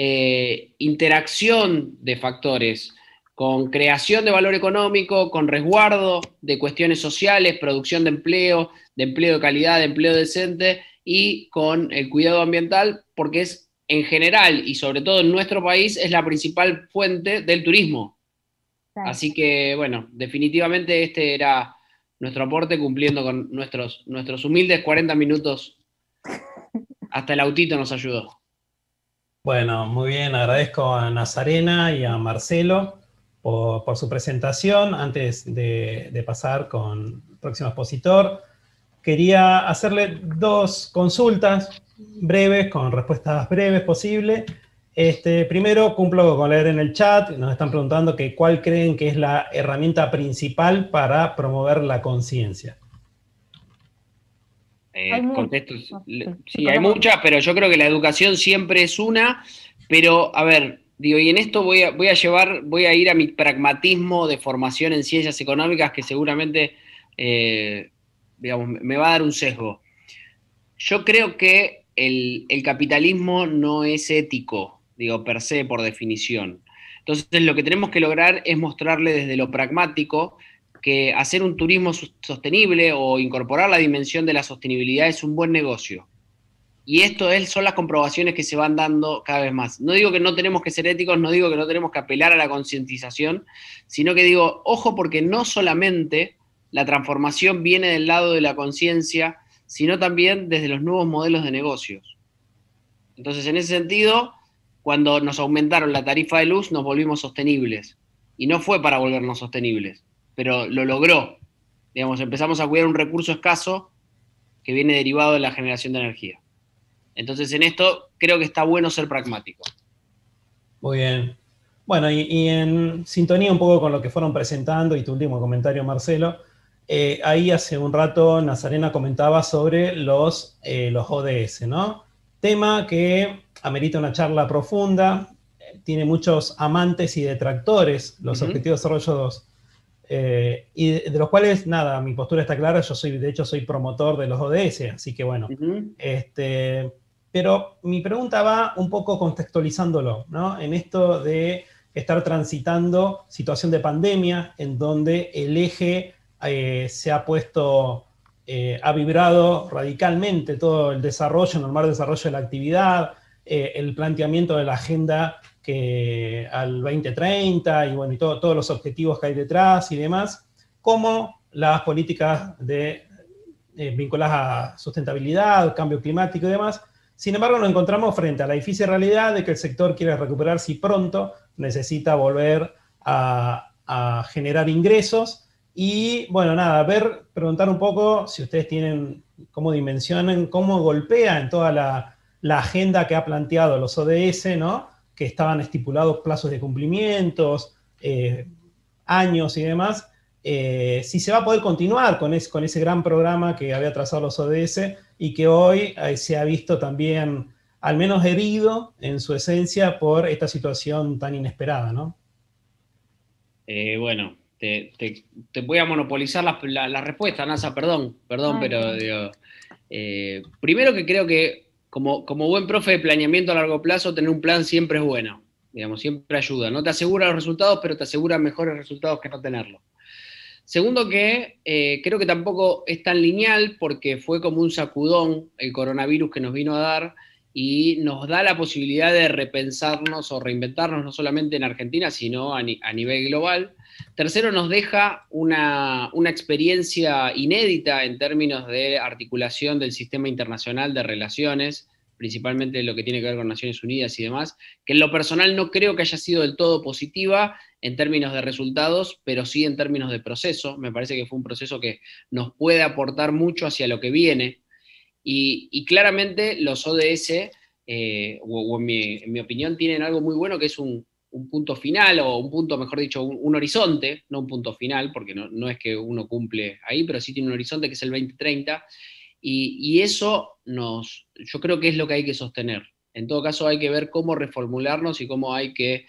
Speaker 3: interacción de factores, con creación de valor económico, con resguardo de cuestiones sociales, producción de empleo de calidad, de empleo decente, y con el cuidado ambiental, porque es en general y sobre todo en nuestro país es la principal fuente del turismo. Claro. Así que, bueno, definitivamente este era nuestro aporte, cumpliendo con nuestros humildes 40 minutos. Hasta el autito nos ayudó.
Speaker 1: Bueno, muy bien, agradezco a Nazarena y a Marcelo por su presentación. Antes de pasar con el próximo expositor, quería hacerle 2 consultas breves, con respuestas breves posible. Primero, cumplo con leer en el chat, nos están preguntando que cuál creen que es la herramienta principal para promover la conciencia.
Speaker 3: Contesto, sí, hay muchas, pero yo creo que la educación siempre es una, pero a ver, digo, y en esto voy a ir a mi pragmatismo de formación en ciencias económicas, que seguramente digamos, me va a dar un sesgo. Yo creo que el capitalismo no es ético, digo, per se, por definición. Entonces, lo que tenemos que lograr es mostrarle desde lo pragmático que hacer un turismo sostenible o incorporar la dimensión de la sostenibilidad es un buen negocio. Y esto son las comprobaciones que se van dando cada vez más. No digo que no tenemos que ser éticos, no digo que no tenemos que apelar a la concientización, sino que digo, ojo, porque no solamente la transformación viene del lado de la conciencia, sino también desde los nuevos modelos de negocios. Entonces, en ese sentido, cuando nos aumentaron la tarifa de luz, nos volvimos sostenibles. Y no fue para volvernos sostenibles, pero lo logró. Digamos, empezamos a cuidar un recurso escaso que viene derivado de la generación de energía. Entonces, en esto creo que está bueno ser pragmático.
Speaker 1: Muy bien. Bueno, y en sintonía un poco con lo que fueron presentando y tu último comentario, Marcelo, ahí hace un rato Nazarena comentaba sobre los ODS, ¿no? Tema que amerita una charla profunda, tiene muchos amantes y detractores, los Objetivos de Desarrollo 2. Y de los cuales, nada, mi postura está clara, de hecho soy promotor de los ODS, así que bueno, pero mi pregunta va un poco contextualizándolo, ¿no? En esto de estar transitando situación de pandemia, en donde el eje se ha puesto, ha vibrado radicalmente todo el desarrollo, normal desarrollo de la actividad, el planteamiento de la agenda al 2030 y bueno, y todos los objetivos que hay detrás y demás, como las políticas vinculadas a sustentabilidad, cambio climático y demás. Sin embargo, nos encontramos frente a la difícil realidad de que el sector quiere recuperarse y pronto necesita volver a generar ingresos. Y bueno, nada, preguntar un poco si ustedes tienen, cómo dimensionan, cómo golpea en toda la agenda que ha planteado los ODS, ¿no? Que estaban estipulados plazos de cumplimientos, años y demás, si se va a poder continuar con ese gran programa que había trazado los ODS y que hoy se ha visto también, al menos herido en su esencia, por esta situación tan inesperada, ¿no?
Speaker 3: Bueno, te voy a monopolizar la respuesta, Nasa, perdón, pero digo, primero que creo que como buen profe de planeamiento a largo plazo, tener un plan siempre es bueno, digamos, siempre ayuda. No te asegura los resultados, pero te asegura mejores resultados que no tenerlos. Segundo que creo que tampoco es tan lineal porque fue como un sacudón el coronavirus que nos vino a dar y nos da la posibilidad de repensarnos o reinventarnos no solamente en Argentina, sino a nivel global. Tercero, nos deja una experiencia inédita en términos de articulación del sistema internacional de relaciones, principalmente lo que tiene que ver con Naciones Unidas y demás, que en lo personal no creo que haya sido del todo positiva en términos de resultados, pero sí en términos de proceso. Me parece que fue un proceso que nos puede aportar mucho hacia lo que viene. Y claramente los ODS, en mi opinión, tienen algo muy bueno que es un punto final, o un punto, mejor dicho, un horizonte, no un punto final, porque no es que uno cumple ahí, pero sí tiene un horizonte que es el 2030, y eso yo creo que es lo que hay que sostener. En todo caso hay que ver cómo reformularnos y cómo hay que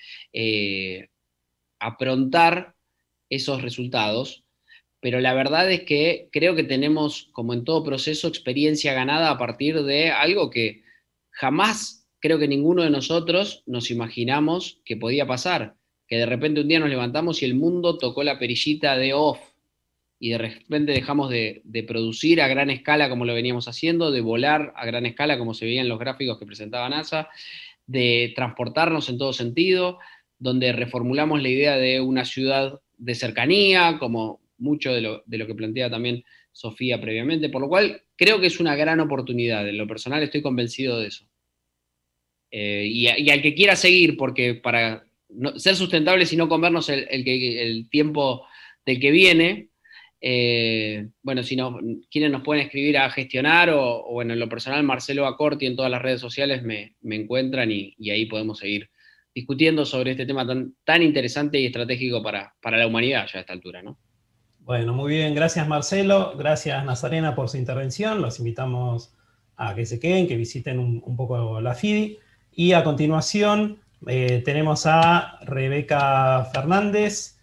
Speaker 3: aprontar esos resultados, pero la verdad es que creo que tenemos, como en todo proceso, experiencia ganada a partir de algo que jamás creo que ninguno de nosotros nos imaginamos que podía pasar, que de repente un día nos levantamos y el mundo tocó la perillita de off, y de repente dejamos de producir a gran escala como lo veníamos haciendo, de volar a gran escala como se veía en los gráficos que presentaba NASA, de transportarnos en todo sentido, donde reformulamos la idea de una ciudad de cercanía, como mucho de lo que planteaba también Sofía previamente, por lo cual creo que es una gran oportunidad. En lo personal estoy convencido de eso. Y al que quiera seguir, porque para ser sustentables y no comernos el tiempo del que viene, bueno, si no, quienes nos pueden escribir a gestionar o bueno, en lo personal, Marcelo Acorti en todas las redes sociales me encuentran y ahí podemos seguir discutiendo sobre este tema tan interesante y estratégico para la humanidad ya a esta altura, ¿no?
Speaker 1: Bueno, muy bien, gracias Marcelo, gracias Nazarena por su intervención, los invitamos a que se queden, que visiten un poco la FIDI, y a continuación tenemos a Rebeca Fernández.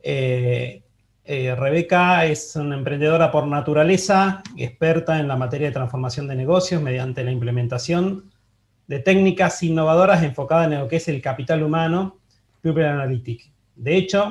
Speaker 1: Rebeca es una emprendedora por naturaleza, experta en la materia de transformación de negocios mediante la implementación de técnicas innovadoras enfocadas en lo que es el capital humano, People Analytics. De hecho,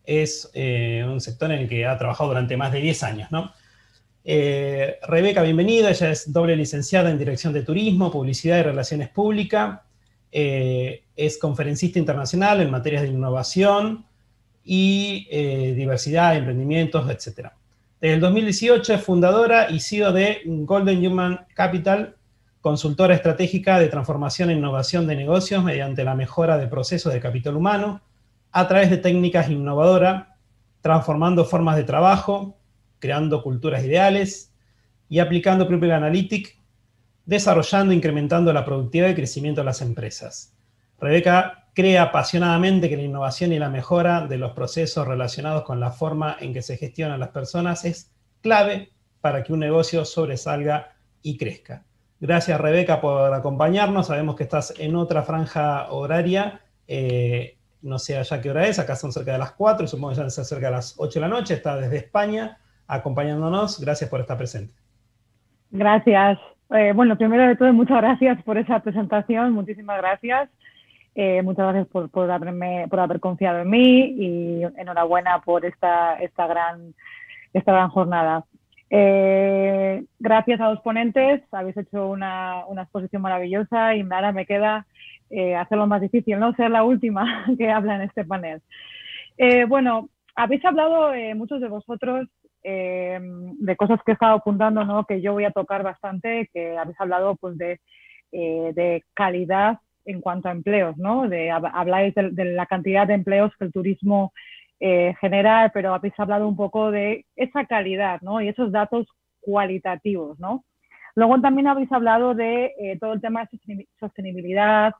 Speaker 1: es un sector en el que ha trabajado durante más de 10 años, ¿no? Rebeca, bienvenida. Ella es doble licenciada en Dirección de Turismo, Publicidad y Relaciones Públicas. Es conferencista internacional en materias de innovación y diversidad, emprendimientos, etc. Desde el 2018 es fundadora y CEO de Golden Human Capital, consultora estratégica de transformación e innovación de negocios mediante la mejora de procesos de capital humano a través de técnicas innovadoras, transformando formas de trabajo, creando culturas ideales y aplicando People Analytics, desarrollando e incrementando la productividad y crecimiento de las empresas. Rebeca cree apasionadamente que la innovación y la mejora de los procesos relacionados con la forma en que se gestionan las personas es clave para que un negocio sobresalga y crezca. Gracias, Rebeca, por acompañarnos. Sabemos que estás en otra franja horaria. No sé allá qué hora es. Acá son cerca de las 4, supongo que ya es cerca de las 8 de la noche. Está desde España acompañándonos. Gracias por estar presente.
Speaker 5: Gracias. Bueno, primero de todo, muchas gracias por esa presentación. Muchísimas gracias. Muchas gracias por haber confiado en mí y enhorabuena por esta gran jornada. Gracias a los ponentes, habéis hecho una exposición maravillosa y ahora me queda hacerlo más difícil, no ser la última que habla en este panel. Bueno, habéis hablado muchos de vosotros de cosas que he estado apuntando, ¿no? Que yo voy a tocar bastante, que habéis hablado pues de calidad en cuanto a empleos, ¿no? Habláis de la cantidad de empleos que el turismo genera, pero habéis hablado un poco de esa calidad, ¿no? Y esos datos cualitativos, ¿no? Luego también habéis hablado de todo el tema de sostenibilidad,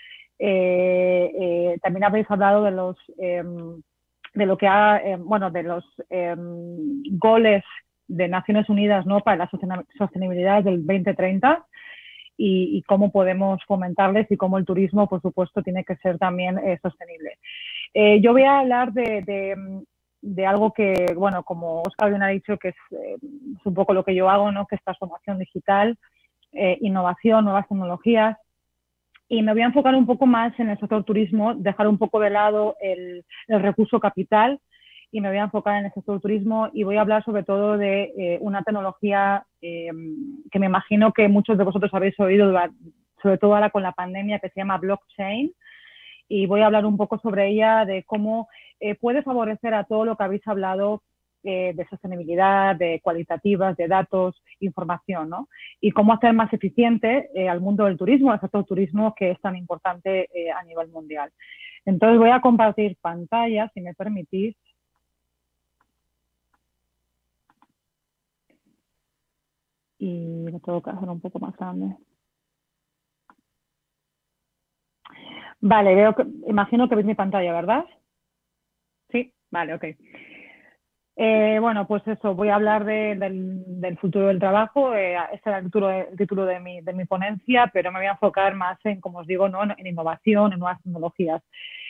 Speaker 5: también habéis hablado de los goles de Naciones Unidas, ¿no? Para la sostenibilidad del 2030 y cómo podemos fomentarles y cómo el turismo, por supuesto, tiene que ser también sostenible. Yo voy a hablar de algo que, bueno, como Óscar bien ha dicho, que es un poco lo que yo hago, ¿no? Que es transformación digital, innovación, nuevas tecnologías. Y me voy a enfocar un poco más en el sector turismo, dejar un poco de lado el recurso capital y me voy a enfocar en el sector turismo y voy a hablar sobre todo de una tecnología que me imagino que muchos de vosotros habéis oído, sobre todo ahora con la pandemia, que se llama blockchain. Y voy a hablar un poco sobre ella, de cómo puede favorecer a todo lo que habéis hablado de sostenibilidad, de cualitativas, de datos, información, ¿no? Y cómo hacer más eficiente al mundo del turismo, al sector turismo que es tan importante a nivel mundial. Entonces voy a compartir pantalla, si me permitís. Y lo tengo que hacer un poco más grande. Vale, imagino que veis mi pantalla, ¿verdad? Sí, vale, ok. Bueno, pues eso, voy a hablar del futuro del trabajo. Este era el título de mi ponencia, pero me voy a enfocar más en, como os digo, ¿no? en innovación, en nuevas tecnologías.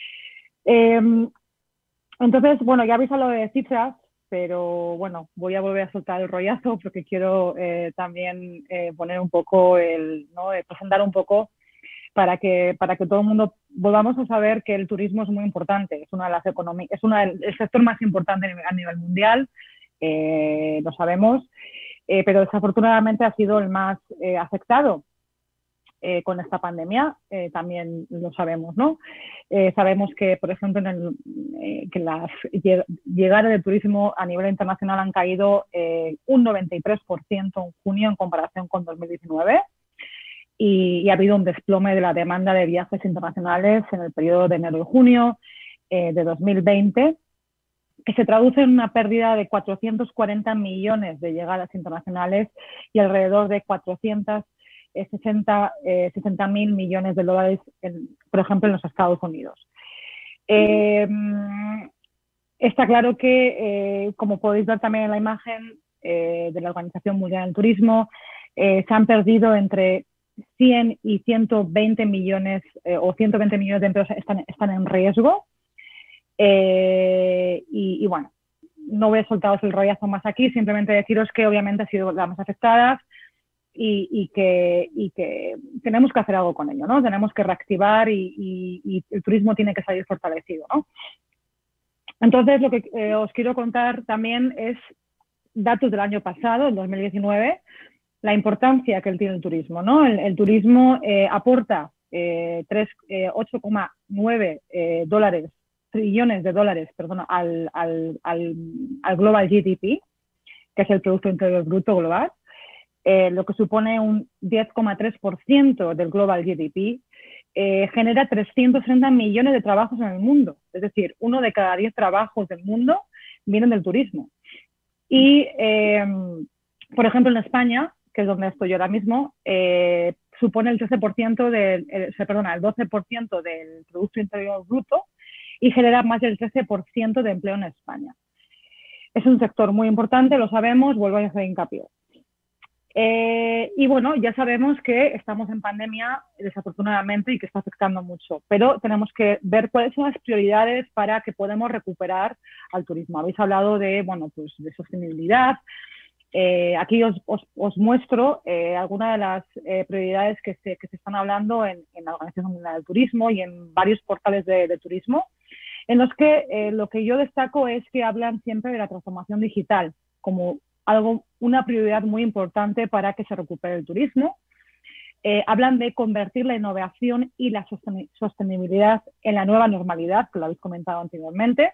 Speaker 5: Entonces, bueno, ya habéis hablado de cifras, pero bueno, voy a volver a soltar el rollazo porque quiero también poner un poco presentar un poco para que todo el mundo volvamos a saber que el turismo es muy importante, es una de las economías, es el sector más importante a nivel mundial, lo sabemos, pero desafortunadamente ha sido el más afectado con esta pandemia, también lo sabemos, ¿no? Sabemos que, por ejemplo, que las llegadas de turismo a nivel internacional han caído un 93% en junio en comparación con 2019. Y ha habido un desplome de la demanda de viajes internacionales en el periodo de enero y junio de 2020, que se traduce en una pérdida de 440 millones de llegadas internacionales y alrededor de 460.000 millones de dólares, por ejemplo, en los Estados Unidos. Está claro que, como podéis ver también en la imagen de la Organización Mundial del Turismo, se han perdido entre 100 y 120 millones o 120 millones de empleos están en riesgo. Y bueno, no voy a soltaros el rollazo más aquí, simplemente deciros que obviamente ha sido las más afectadas y que tenemos que hacer algo con ello, ¿no? Tenemos que reactivar y el turismo tiene que salir fortalecido, ¿no? Entonces, lo que os quiero contar también es datos del año pasado, el 2019, la importancia que tiene el turismo, ¿no? El turismo aporta 8,9 trillones de dólares, perdón, al Global GDP, que es el Producto Interior Bruto Global, lo que supone un 10,3% del Global GDP, genera 330 millones de trabajos en el mundo. Es decir, 1 de cada 10 trabajos del mundo vienen del turismo. Y, por ejemplo, en España, que es donde estoy yo ahora mismo, supone el 12% el 12% del Producto Interior Bruto y genera más del 13% de empleo en España. Es un sector muy importante, lo sabemos, vuelvo a hacer hincapié. Y bueno, ya sabemos que estamos en pandemia, desafortunadamente, y que está afectando mucho, pero tenemos que ver cuáles son las prioridades para que podamos recuperar al turismo. Habéis hablado de, bueno, pues de sostenibilidad. Aquí os muestro algunas de las prioridades que se están hablando en la Organización Mundial del Turismo y en varios portales de turismo, en los que lo que yo destaco es que hablan siempre de la transformación digital como una prioridad muy importante para que se recupere el turismo. Hablan de convertir la innovación y la sostenibilidad en la nueva normalidad, que lo habéis comentado anteriormente.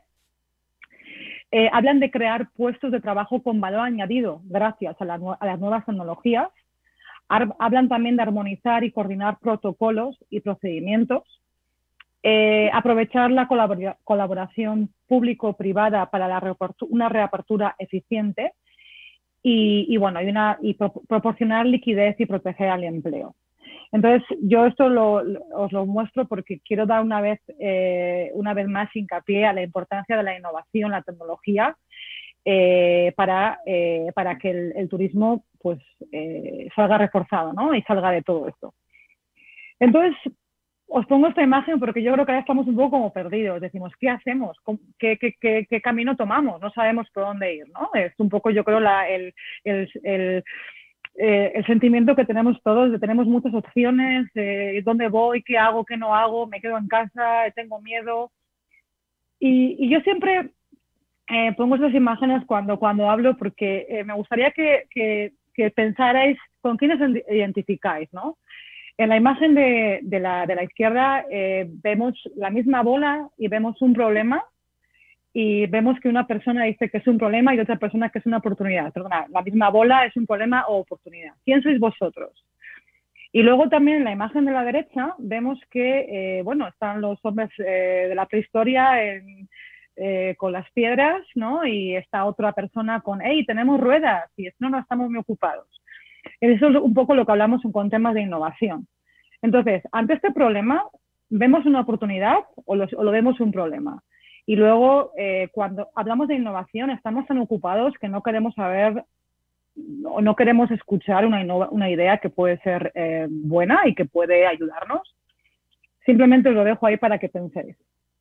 Speaker 5: Hablan de crear puestos de trabajo con valor añadido gracias a las nuevas tecnologías. Hablan también de armonizar y coordinar protocolos y procedimientos. Aprovechar la colaboración público-privada para una reapertura eficiente. Y bueno, proporcionar liquidez y proteger al empleo. Entonces, yo esto os lo muestro porque quiero dar una vez más hincapié a la importancia de la innovación, la tecnología, para que el turismo pues, salga reforzado, ¿no? Y salga de todo esto. Entonces, os pongo esta imagen porque yo creo que ahora estamos un poco como perdidos. Decimos, ¿qué hacemos? ¿Qué camino tomamos? No sabemos por dónde ir, ¿no? Es un poco, yo creo, el sentimiento que tenemos todos, de tenemos muchas opciones, dónde voy, qué hago, qué no hago, me quedo en casa, tengo miedo. Y yo siempre pongo estas imágenes cuando hablo porque me gustaría que pensarais con quiénes identificáis, ¿no? En la imagen de la izquierda vemos la misma bola y vemos un problema y vemos que una persona dice que es un problema y otra persona que es una oportunidad. Perdona, la misma bola es un problema o oportunidad. ¿Quién sois vosotros? Y luego también en la imagen de la derecha vemos que, bueno, están los hombres de la prehistoria con las piedras, ¿no? Y está otra persona con, hey, tenemos ruedas y no estamos muy ocupados. Eso es un poco lo que hablamos con temas de innovación. Entonces, ante este problema, ¿vemos una oportunidad o lo vemos un problema? Y luego, cuando hablamos de innovación, estamos tan ocupados que no queremos saber o no queremos escuchar una idea que puede ser buena y que puede ayudarnos. Simplemente os lo dejo ahí para que penséis.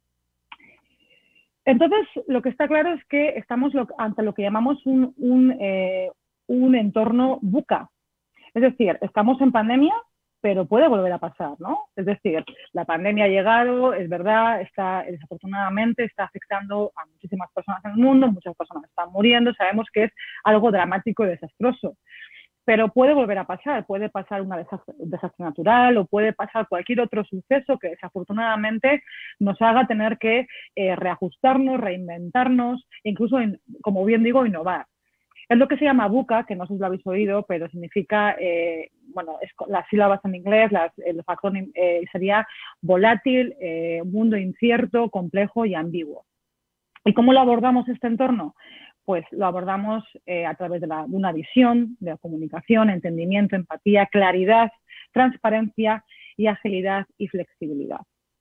Speaker 5: Entonces, lo que está claro es que estamos ante lo que llamamos un entorno VUCA. Es decir, estamos en pandemia, pero puede volver a pasar, ¿no? Es decir, la pandemia ha llegado, es verdad, desafortunadamente está afectando a muchísimas personas en el mundo, muchas personas están muriendo, sabemos que es algo dramático y desastroso, pero puede volver a pasar, puede pasar un desastre natural o puede pasar cualquier otro suceso que desafortunadamente nos haga tener que reajustarnos, reinventarnos, incluso, como bien digo, innovar. Es lo que se llama VUCA, que no sé si lo habéis oído, pero significa, bueno, las sílabas en inglés, el acrónimo sería volátil, mundo incierto, complejo y ambiguo. ¿Y cómo lo abordamos este entorno? Pues lo abordamos a través de una visión, de la comunicación, entendimiento, empatía, claridad, transparencia y agilidad y flexibilidad.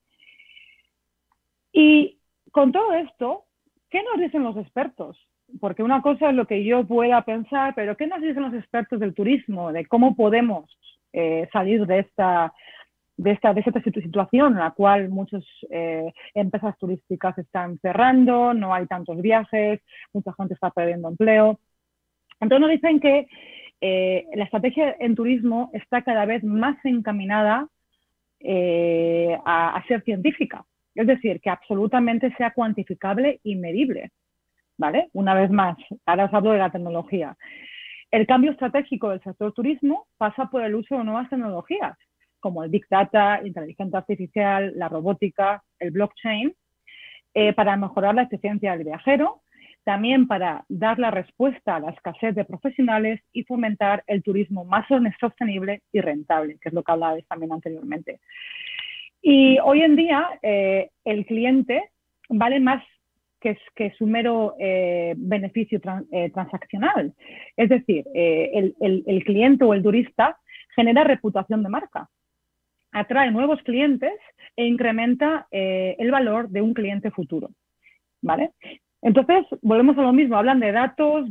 Speaker 5: Y con todo esto, ¿qué nos dicen los expertos? Porque una cosa es lo que yo pueda pensar, pero ¿qué nos dicen los expertos del turismo? De cómo podemos salir de esta situación en la cual muchas empresas turísticas están cerrando, no hay tantos viajes, mucha gente está perdiendo empleo. Entonces nos dicen que la estrategia en turismo está cada vez más encaminada a ser científica. Es decir, que absolutamente sea cuantificable y medible, ¿vale? Una vez más, ahora os hablo de la tecnología. El cambio estratégico del sector turismo pasa por el uso de nuevas tecnologías, como el Big Data, inteligencia artificial, la robótica, el blockchain, para mejorar la eficiencia del viajero, también para dar la respuesta a la escasez de profesionales y fomentar el turismo más sostenible y rentable, que es lo que hablabais también anteriormente. Y hoy en día el cliente vale más que su mero beneficio transaccional. Es decir, el cliente o el turista genera reputación de marca, atrae nuevos clientes e incrementa el valor de un cliente futuro, ¿vale? Entonces, volvemos a lo mismo, hablan de datos,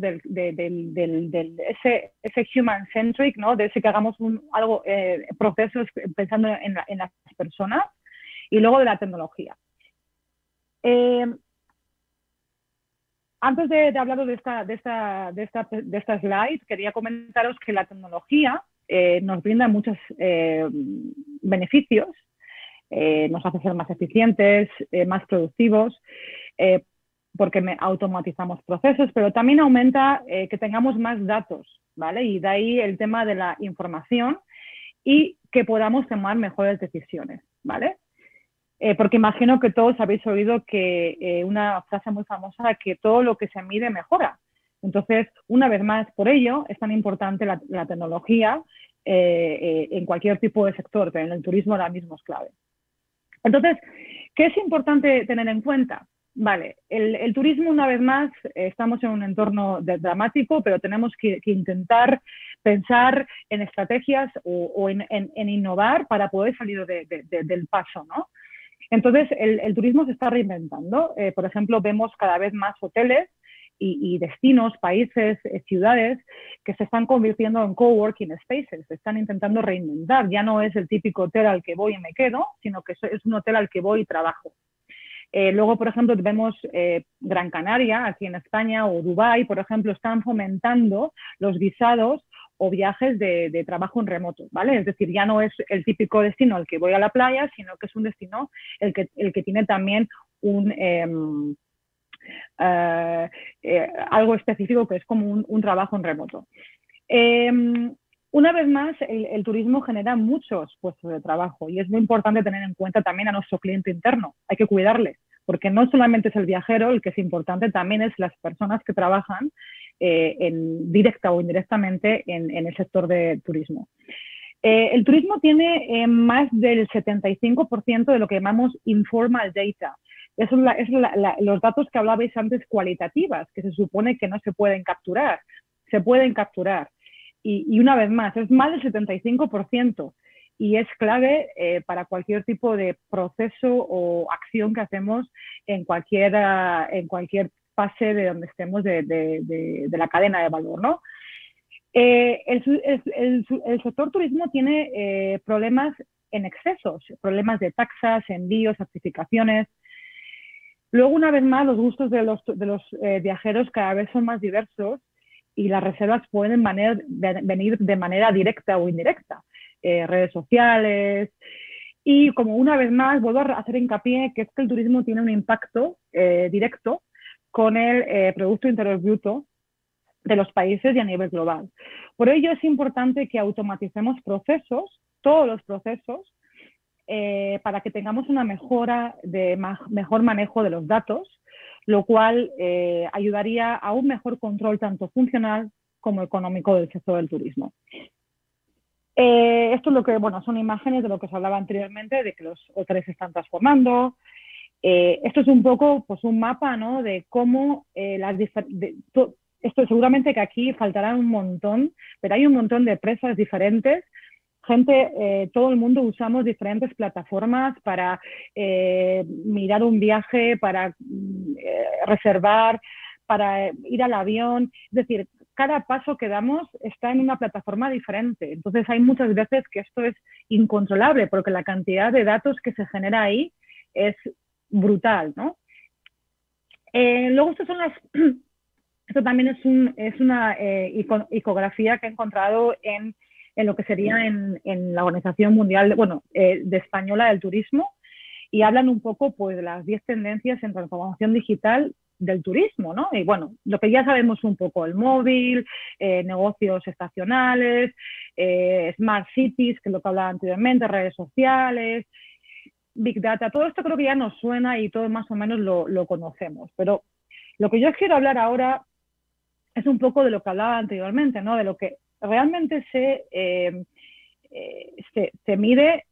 Speaker 5: ese human-centric, ¿no? De ese que hagamos procesos pensando en las personas, y luego de la tecnología. Antes de hablaros de esta slide, quería comentaros que la tecnología nos brinda muchos beneficios, nos hace ser más eficientes, más productivos, porque automatizamos procesos, pero también aumenta que tengamos más datos, ¿vale? Y de ahí el tema de la información y que podamos tomar mejores decisiones, ¿vale? Porque imagino que todos habéis oído que una frase muy famosa, que todo lo que se mide mejora. Entonces, una vez más, por ello es tan importante la tecnología en cualquier tipo de sector, pero en el turismo ahora mismo es clave. Entonces, ¿qué es importante tener en cuenta? Vale, el turismo, una vez más, estamos en un entorno dramático, pero tenemos que intentar pensar en estrategias o en innovar para poder salir del paso, ¿no? Entonces, el turismo se está reinventando. Por ejemplo, vemos cada vez más hoteles y destinos, países, ciudades que se están convirtiendo en coworking spaces, se están intentando reinventar. Ya no es el típico hotel al que voy y me quedo, sino que es un hotel al que voy y trabajo. Luego, por ejemplo, vemos Gran Canaria, aquí en España, o Dubái, por ejemplo, están fomentando los visados o viajes de trabajo en remoto, ¿vale? Es decir, ya no es el típico destino al que voy a la playa, sino que es un destino el que tiene también algo específico que es como un trabajo en remoto. Una vez más, el turismo genera muchos puestos de trabajo y es muy importante tener en cuenta también a nuestro cliente interno. Hay que cuidarle, porque no solamente es el viajero el que es importante, también es las personas que trabajan directa o indirectamente en el sector de turismo. El turismo tiene más del 75% de lo que llamamos informal data. Esos son los datos que hablabais antes, cualitativas, que se supone que no se pueden capturar. Se pueden capturar. Y una vez más, es más del 75% y es clave para cualquier tipo de proceso o acción que hacemos en cualquier fase de donde estemos de la cadena de valor, ¿no? El sector turismo tiene problemas en excesos, problemas de taxas, envíos, certificaciones. Luego, una vez más, los gustos de los viajeros cada vez son más diversos y las reservas pueden venir de manera directa o indirecta, redes sociales. Y como una vez más, vuelvo a hacer hincapié que es que el turismo tiene un impacto directo con el Producto Interior Bruto de los países y a nivel global. Por ello es importante que automaticemos procesos, todos los procesos, para que tengamos una mejor manejo de los datos, lo cual ayudaría a un mejor control tanto funcional como económico del sector del turismo. Esto es lo que, bueno, son imágenes de lo que os hablaba anteriormente, de que los hoteles se están transformando. Esto es un poco, pues, un mapa, ¿no?, de cómo esto seguramente que aquí faltará un montón, pero hay un montón de empresas diferentes. Todo el mundo usamos diferentes plataformas para mirar un viaje, para reservar, para ir al avión. Es decir, cada paso que damos está en una plataforma diferente. Entonces hay muchas veces que esto es incontrolable porque la cantidad de datos que se genera ahí es brutal, ¿no? Luego esto también es una icografía que he encontrado en lo que sería en la Organización Mundial de Española del Turismo, y hablan un poco pues, de las 10 tendencias en transformación digital del turismo, ¿no? Y bueno, lo que ya sabemos un poco, el móvil, negocios estacionales, smart cities, que es lo que hablaba anteriormente, redes sociales, Big Data, todo esto creo que ya nos suena y todo más o menos lo conocemos. Pero lo que yo quiero hablar ahora es un poco de lo que hablaba anteriormente, ¿no? De lo que realmente se mide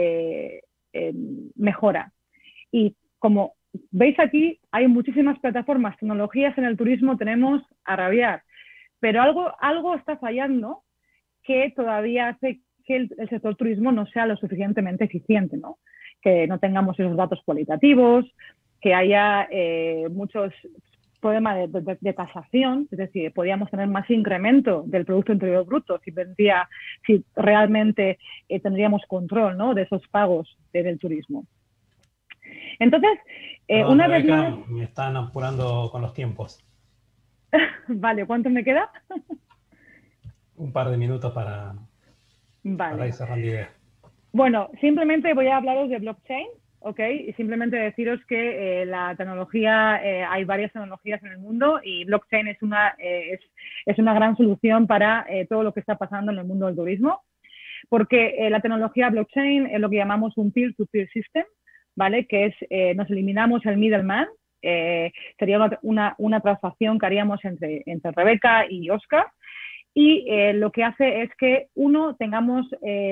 Speaker 5: mejora. Y como veis aquí, hay muchísimas plataformas, tecnologías en el turismo, tenemos a rabiar. Pero algo está fallando que todavía hace que el sector turismo no sea lo suficientemente eficiente, ¿no? Que no tengamos esos datos cualitativos, que haya muchos problemas de tasación, es decir, podríamos tener más incremento del Producto Interior Bruto si realmente tendríamos control, ¿no? de esos pagos del turismo. Entonces,
Speaker 1: Perdón,
Speaker 5: una
Speaker 1: Rebeca,
Speaker 5: vez más...
Speaker 1: me están apurando con los tiempos.
Speaker 5: Vale, ¿cuánto me queda?
Speaker 1: Un par de minutos para ir cerrando idea.
Speaker 5: Bueno, simplemente voy a hablaros de blockchain, ¿ok? Y simplemente deciros que la tecnología, hay varias tecnologías en el mundo y blockchain es una gran solución para todo lo que está pasando en el mundo del turismo, porque la tecnología blockchain es lo que llamamos un peer-to-peer system, ¿vale? Que es, nos eliminamos el middleman, sería una transacción que haríamos entre Rebeca y Oscar, y lo que hace es que tengamos,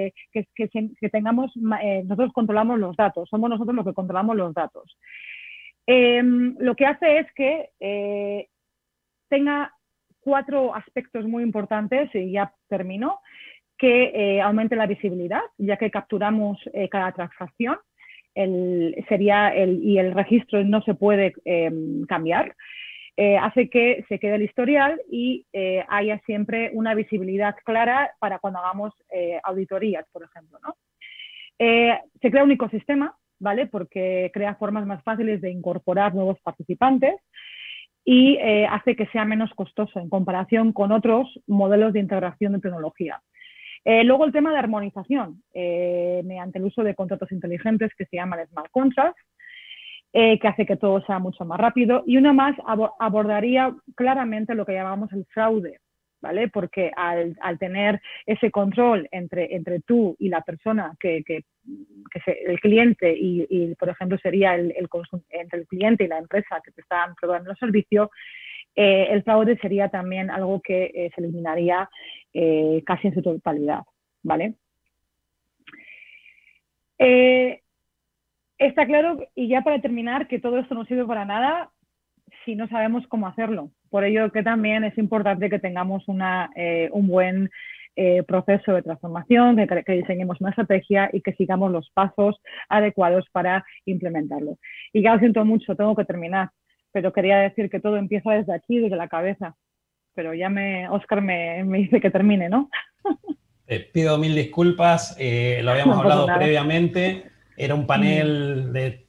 Speaker 5: nosotros controlamos los datos, somos nosotros los que controlamos los datos. Lo que hace es que tenga 4 aspectos muy importantes, y ya termino, que aumente la visibilidad, ya que capturamos cada transacción, y el registro no se puede cambiar. Hace que se quede el historial y haya siempre una visibilidad clara para cuando hagamos auditorías, por ejemplo, ¿no? Se crea un ecosistema, ¿vale? Porque crea formas más fáciles de incorporar nuevos participantes y hace que sea menos costoso en comparación con otros modelos de integración de tecnología. Luego el tema de armonización, mediante el uso de contratos inteligentes que se llaman smart contracts, que hace que todo sea mucho más rápido. Y una más abordaría claramente lo que llamamos el fraude, ¿vale? Porque al tener ese control entre tú y la persona, el cliente y, por ejemplo, sería entre el cliente y la empresa que te están probando el servicio, el fraude sería también algo que se eliminaría casi en su totalidad, ¿vale? Está claro, y ya para terminar, que todo esto no sirve para nada si no sabemos cómo hacerlo. Por ello que también es importante que tengamos un buen proceso de transformación, que diseñemos una estrategia y que sigamos los pasos adecuados para implementarlo. Y ya lo siento mucho, tengo que terminar, pero quería decir que todo empieza desde aquí, desde la cabeza. Pero ya Oscar me dice que termine, ¿no?
Speaker 1: Pido 1000 disculpas, lo habíamos hablado previamente. Era un panel de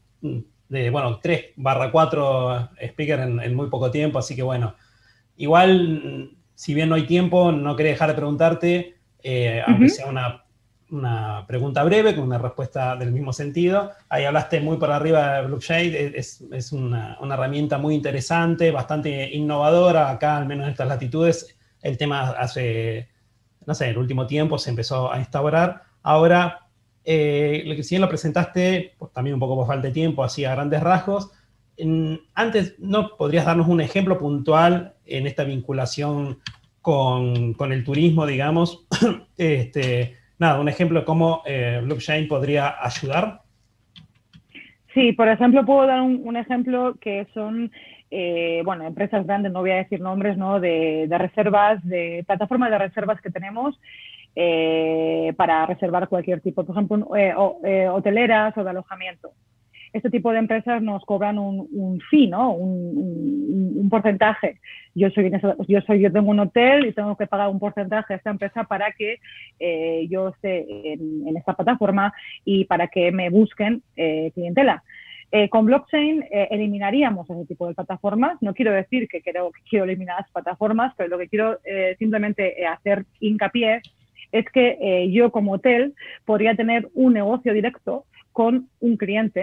Speaker 1: 3/4 speakers en muy poco tiempo, así que bueno, igual, si bien no hay tiempo, no quería dejar de preguntarte, aunque sea una pregunta breve, con una respuesta del mismo sentido. Ahí hablaste muy por arriba de blockchain, es una herramienta muy interesante, bastante innovadora, acá al menos en estas latitudes, el tema hace, no sé, el último tiempo se empezó a instaurar. Ahora, si bien lo presentaste, pues también un poco por falta de tiempo, así a grandes rasgos, antes, ¿no podrías darnos un ejemplo puntual en esta vinculación con el turismo, digamos? Un ejemplo de cómo blockchain podría ayudar.
Speaker 5: Sí, por ejemplo, puedo dar un ejemplo que son, empresas grandes, no voy a decir nombres, ¿no? de reservas, de plataformas de reservas que tenemos, para reservar cualquier tipo, por ejemplo, hoteleras o de alojamiento. Este tipo de empresas nos cobran un fee, ¿no? un porcentaje. Yo tengo un hotel y tengo que pagar un porcentaje a esta empresa para que yo esté en esta plataforma y para que me busquen clientela. Con blockchain eliminaríamos ese tipo de plataformas. No quiero decir que quiero eliminar las plataformas, pero lo que quiero simplemente hacer hincapié es que yo como hotel podría tener un negocio directo con un cliente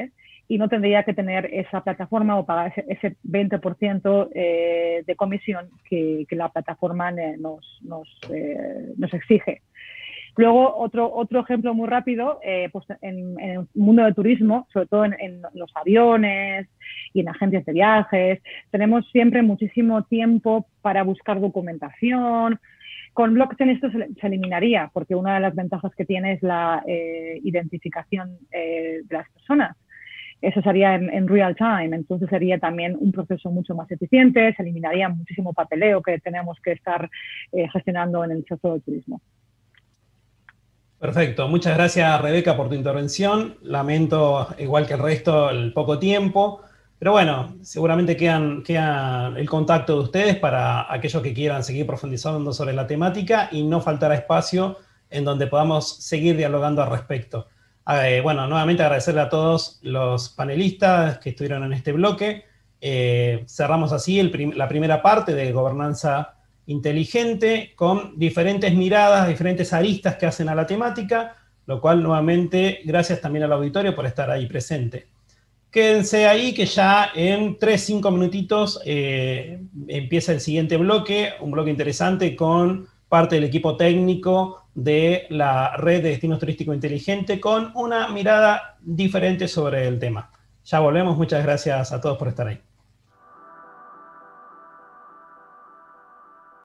Speaker 5: y no tendría que tener esa plataforma o pagar ese 20% de comisión que la plataforma nos exige. Luego, otro ejemplo muy rápido, pues en el mundo del turismo, sobre todo en los aviones y en agencias de viajes, tenemos siempre muchísimo tiempo para buscar documentación. Con blockchain esto se eliminaría, porque una de las ventajas que tiene es la identificación de las personas. Eso sería en real time, entonces sería también un proceso mucho más eficiente, se eliminaría muchísimo papeleo que tenemos que estar gestionando en el sector del turismo.
Speaker 1: Perfecto, muchas gracias Rebeca por tu intervención. Lamento, igual que el resto, el poco tiempo, pero bueno, seguramente queda el contacto de ustedes para aquellos que quieran seguir profundizando sobre la temática y no faltará espacio en donde podamos seguir dialogando al respecto. Bueno, nuevamente agradecerle a todos los panelistas que estuvieron en este bloque. Cerramos así la primera parte de gobernanza inteligente, con diferentes miradas, diferentes aristas que hacen a la temática, lo cual nuevamente gracias también al auditorio por estar ahí presente. Quédense ahí que ya en 3-5 minutitos empieza el siguiente bloque, un bloque interesante con parte del equipo técnico de la red de destinos turísticos inteligentes con una mirada diferente sobre el tema. Ya volvemos, muchas gracias a todos por estar ahí.